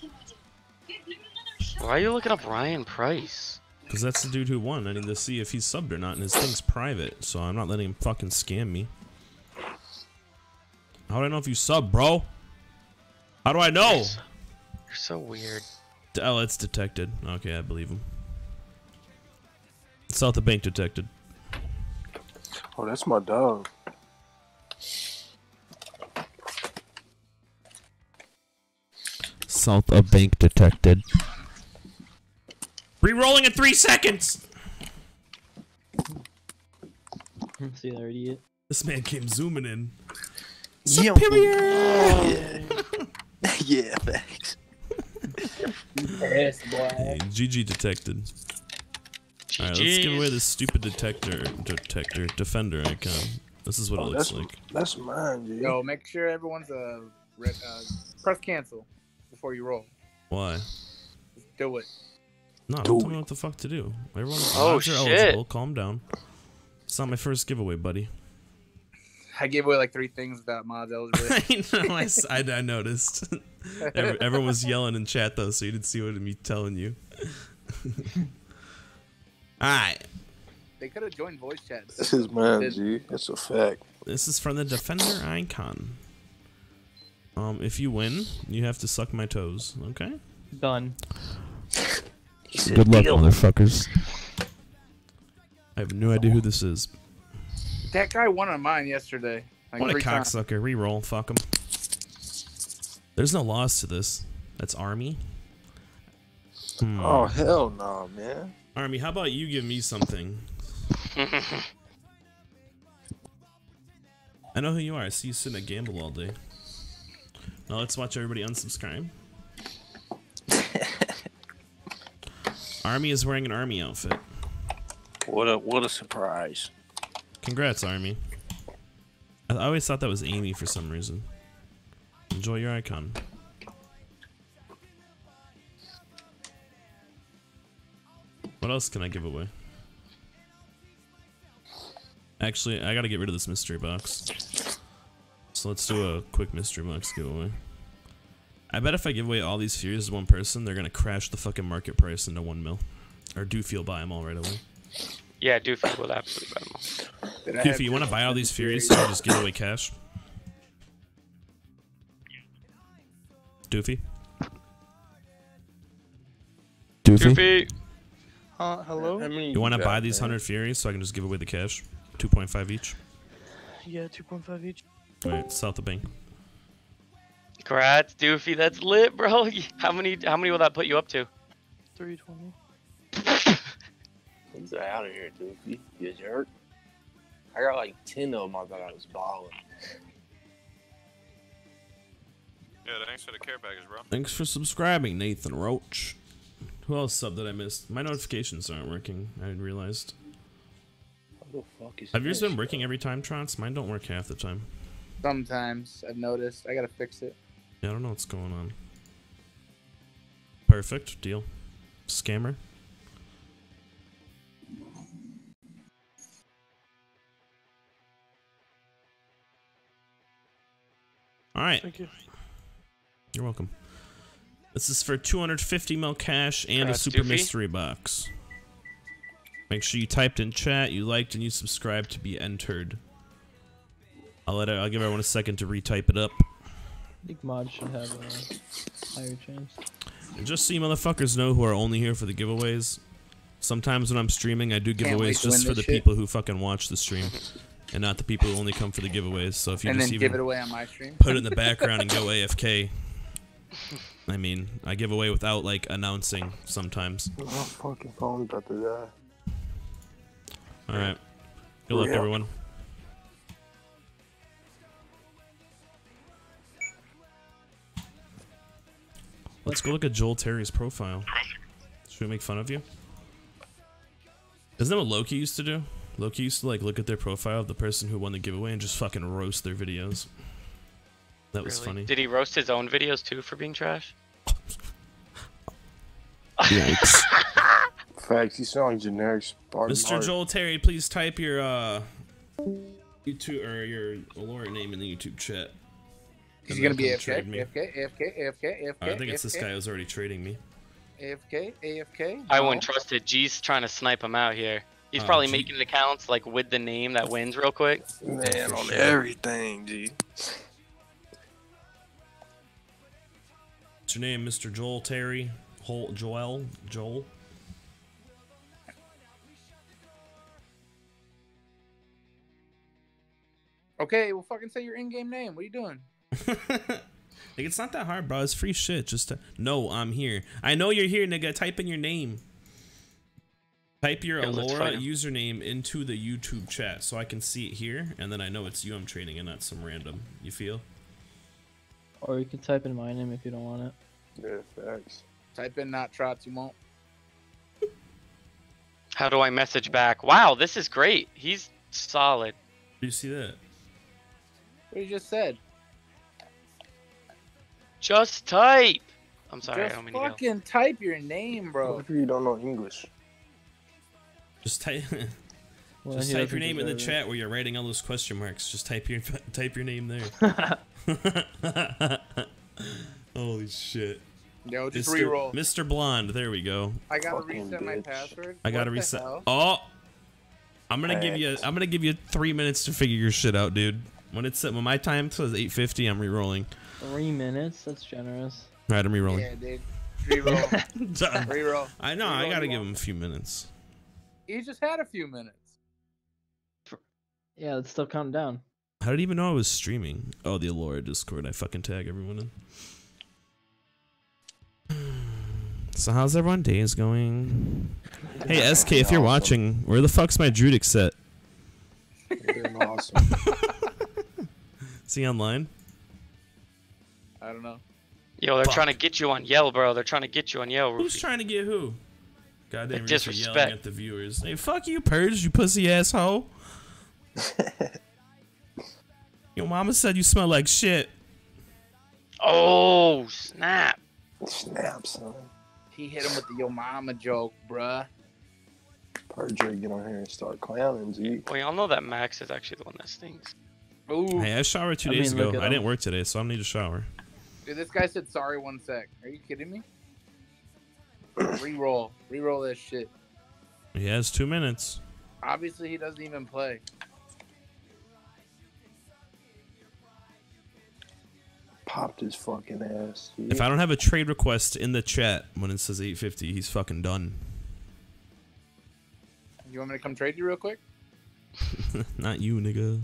Why are you looking up Ryan Price? Because that's the dude who won. I need to see if he's subbed or not, and his thing's private, so I'm not letting him fucking scam me. How do I know if you sub, bro? How do I know? You're so, you're so weird. Oh, it's detected. Okay, I believe him. South of Bank detected. Oh, that's my dog. South of Bank detected. Rerolling in three seconds! See that idiot? This man came zooming in. Yeah. Superior! Yeah, yeah thanks. Yes, boy. Hey, G G detected. Alright, let's give away this stupid detector, detector, defender icon. This is what Oh, it looks that's, like. that's mine, dude. Yo, make sure everyone's uh, re- uh press cancel before you roll. Why? Just do it. No, Do don't tell it. me what the fuck to do. Everyone's Oh, mods are shit. eligible. Calm down. It's not my first giveaway, buddy. I gave away like three things without mods eligible. I know, I, s- I- I noticed. Every, everyone was yelling in chat, though, so you didn't see what I'm telling you. Alright. They could have joined voice chat. This is mine, Did- G. That's a fact. This is from the defender icon. Um, if you win, you have to suck my toes, okay? Done. Good luck, motherfuckers. I have no idea who this is. That guy won on mine yesterday. Like What a three times. cocksucker. Reroll. Fuck him. There's no loss to this. That's Army. Hmm. Oh, hell no, man. Army, how about you give me something? I know who you are. I see you sitting at Gamble all day. Now let's watch everybody unsubscribe. Army is wearing an army outfit. What a what a surprise! Congrats, Army. I always thought that was Amy for some reason. Enjoy your icon. What else can I give away? Actually, I gotta get rid of this mystery box. So let's do a quick mystery box giveaway. I bet if I give away all these Furies to one person, they're gonna crash the fucking market price into one mil. Or Doofy will buy them all right away. Yeah, Doofy will absolutely buy them all. Doofy, you wanna buy all these Furies so you just give away cash? Doofy? Doofy? Doofy! Uh, hello? You wanna buy these one hundred Furies so I can just give away the cash? two point five each? Yeah, two point five each. Alright, sell at the bank. Congrats, Doofy. That's lit, bro. How many? How many will that put you up to? three twenty. Get out of here, Doofy. You jerk. I got like ten of them. I thought I was balling. Yeah, thanks for the care package, bro. Thanks for subscribing, Nathan Roach. Who else sub that I missed? My notifications aren't working, I realized. What the fuck is Have yours this, been working every time, Trance? Mine don't work half the time. Sometimes I've noticed. I gotta fix it. Yeah, I don't know what's going on. Perfect. Deal. Scammer. Alright. Thank you. You're welcome. This is for two hundred fifty mil cash and Uh, a super Doofy? mystery box. Make sure you typed in chat, you liked, and you subscribed to be entered. I'll let it, I'll give everyone a second to retype it up. I think Mod should have a higher chance. And just so you motherfuckers know who are only here for the giveaways, sometimes when I'm streaming, I do Can't wait giveaways to just win for the this shit. people who fucking watch the stream, and not the people who only come for the giveaways. So if you And just then even give it away on my stream. put it in the background and go A F K, I mean, I give away without like announcing sometimes. My fucking phone's about to die. All right, good luck, Yeah. everyone. Let's go look at Joel Terry's profile. Should we make fun of you? Isn't that what Loki used to do? Loki used to like look at their profile of the person who won the giveaway and just fucking roast their videos. That was Really? funny. Did he roast his own videos too for being trash? Yikes. Facts, you sound like generic Spartan. Mister Hart. Joel Terry, please type your uh YouTube or your Allura name in the YouTube chat. He's And gonna then be come A F K, trade me. A F K, A F K, A F K, A F K. I think it's this guy who's already trading me. A F K, A F K. I no. wouldn't trust it. G's trying to snipe him out here. He's Oh, probably G- making accounts like with the name that wins real quick. Man, For on sure. everything, G. What's your name, Mister Joel Terry? Hol Joel? Joel? Okay, well, fucking say your in-game name. What are you doing? Like, it's not that hard, bro. It's free shit. Just to, no, I'm here. I know you're here, nigga. Type in your name. Type your Yeah, let's fight Allura him. username into the YouTube chat so I can see it here, and then I know it's you I'm trading and not some random. You feel? Or you can type in my name if you don't want it. Yeah, facts. Type in not trots, you won't. How do I message back? Wow, this is great. He's solid. Do you see that? What you just said. Just type. I'm sorry, I Just don't mean to yell. fucking type your name, bro. What if you don't know English? Just type. Well, Just he type doesn't your name in the deserve it. chat where you're writing all those question marks. Just type your type your name there. Holy shit. Yo, just Mister reroll. Mister Blonde, there we go. I gotta Fucking reset my bitch. password. I gotta What the reset. hell? Oh, I'm gonna give you. Facts. I'm gonna give you three minutes to figure your shit out, dude. When it's when my time says eight fifty, I'm re-rolling. Three minutes? That's generous. All right, I'm re-rolling. Yeah, dude. Reroll. Done. Reroll. I know. I Reroll, gotta you give want- him a few minutes. He just had a few minutes. Yeah, it's still counting down. How did he even know I was streaming? Oh, the Allura Discord. I fucking tag everyone in. So how's everyone days going? Hey S K, if you're watching, where the fuck's my Druidic set? You're doing awesome. Is he online? I don't know. Yo, they're Fuck. trying to get you on Yell, bro. They're trying to get you on Yell. Who's Rufy. trying to get who? Goddamn, Like, Reefer disrespect. yelling at the viewers. Hey, fuck you, Purge, you pussy asshole. Your mama said you smell like shit. Oh, snap. Snap, son. He hit him with the yo mama joke, bruh. Perjury, get on here and start clowning, G. Well, y'all know that Max is actually the one that stings. Ooh. Hey, I showered two I days mean, look ago. at I didn't him. work today, so I don't need a shower. Dude, this guy said sorry one sec. Are you kidding me? Reroll. Reroll this shit. He has two minutes. Obviously, he doesn't even play. Popped his fucking ass. G. If I don't have a trade request in the chat when it says eight fifty, he's fucking done. You want me to come trade you real quick? Not you, nigga.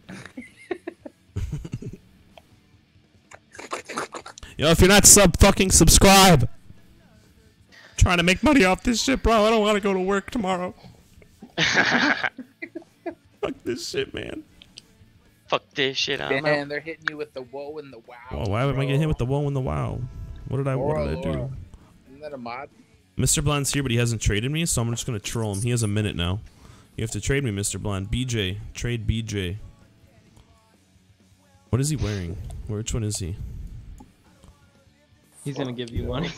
Yo, if you're not sub fucking subscribe. Trying to make money off this shit, bro. I don't want to go to work tomorrow. Fuck this shit, man. Fuck this shit. I'm Man, out. they're hitting you with the whoa and the wow. Oh, why am I getting hit with the whoa and the wow? What did I, what Laura, did I do? Laura. Isn't that a mod? Mister Blonde's here, but he hasn't traded me, so I'm just gonna troll him. He has a minute now. You have to trade me, Mister Blonde. B J, trade B J. What is he wearing? Which one is he? He's gonna give you money.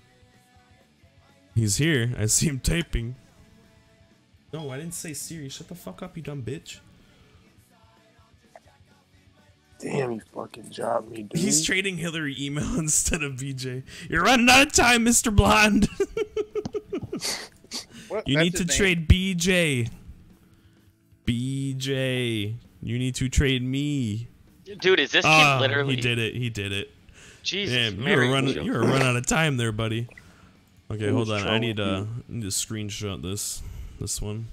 He's here. I see him typing. No, I didn't say Siri. Shut the fuck up, you dumb bitch. Damn, you fucking jobbed me, dude. He's trading Hillary email instead of B J. You're running out of time, Mister Blonde. What? You That's need to his name. trade B J. B J. You need to trade me. Dude, is this kid Ah, literally? He did it. He did it. Jesus, Damn, you Mary. were running. You were running out of time there, buddy. Okay, Who's hold on. I need uh, trolling I need to screenshot this. This one.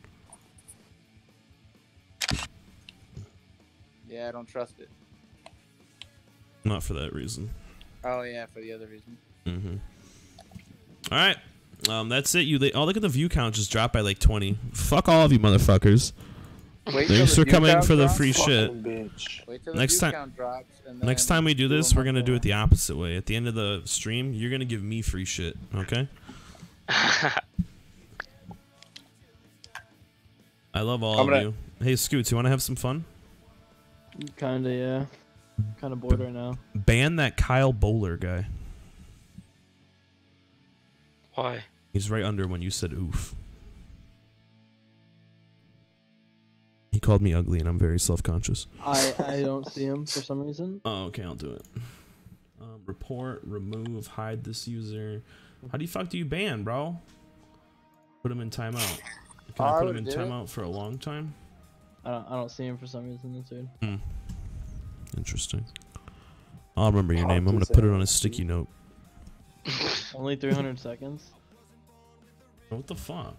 Yeah, I don't trust it. Not for that reason. Oh yeah, for the other reason. Mm-hmm. All right. Um, that's it. You. Oh, look at the view count just dropped by like twenty. Fuck all of you, motherfuckers. Wait till Thanks the for view coming count for the drops. free shit. Fucking bitch. Wait till the Next view time- count drops, and Next then time we do do this, them we're gonna up do more. it the opposite way. At the end of the stream, you're gonna give me free shit. Okay. I love all I'm of gonna- you. Hey, Scoots, you want to have some fun? Kinda, yeah. Kinda bored right now. Ban that Kyle Bowler guy. Why? He's right under when you said oof. He called me ugly, and I'm very self-conscious. I I don't see him for some reason. Oh, okay, I'll do it. Um, report, remove, hide this user. How do you fuck do you ban, bro? Put him in timeout. Can I I put him would in do it. timeout for a long time? I don't I don't see him for some reason. That's weird. Hmm. Interesting. I'll remember your Fuck name. I'm gonna his put it on a sticky note. Only three hundred seconds. What the fuck?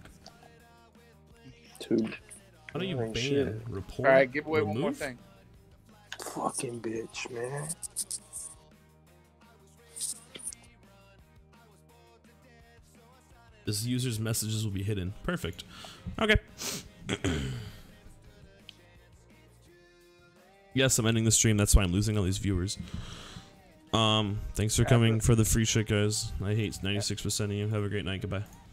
Two. How do you Ain't ban? shit. Report? All right, give away one more remove? thing. Fucking bitch, man. This user's messages will be hidden. Perfect. Okay. Yes, I'm ending the stream. That's why I'm losing all these viewers. Um, thanks for coming for the free shit, guys. I hate ninety-six percent of you. Have a great night. Goodbye.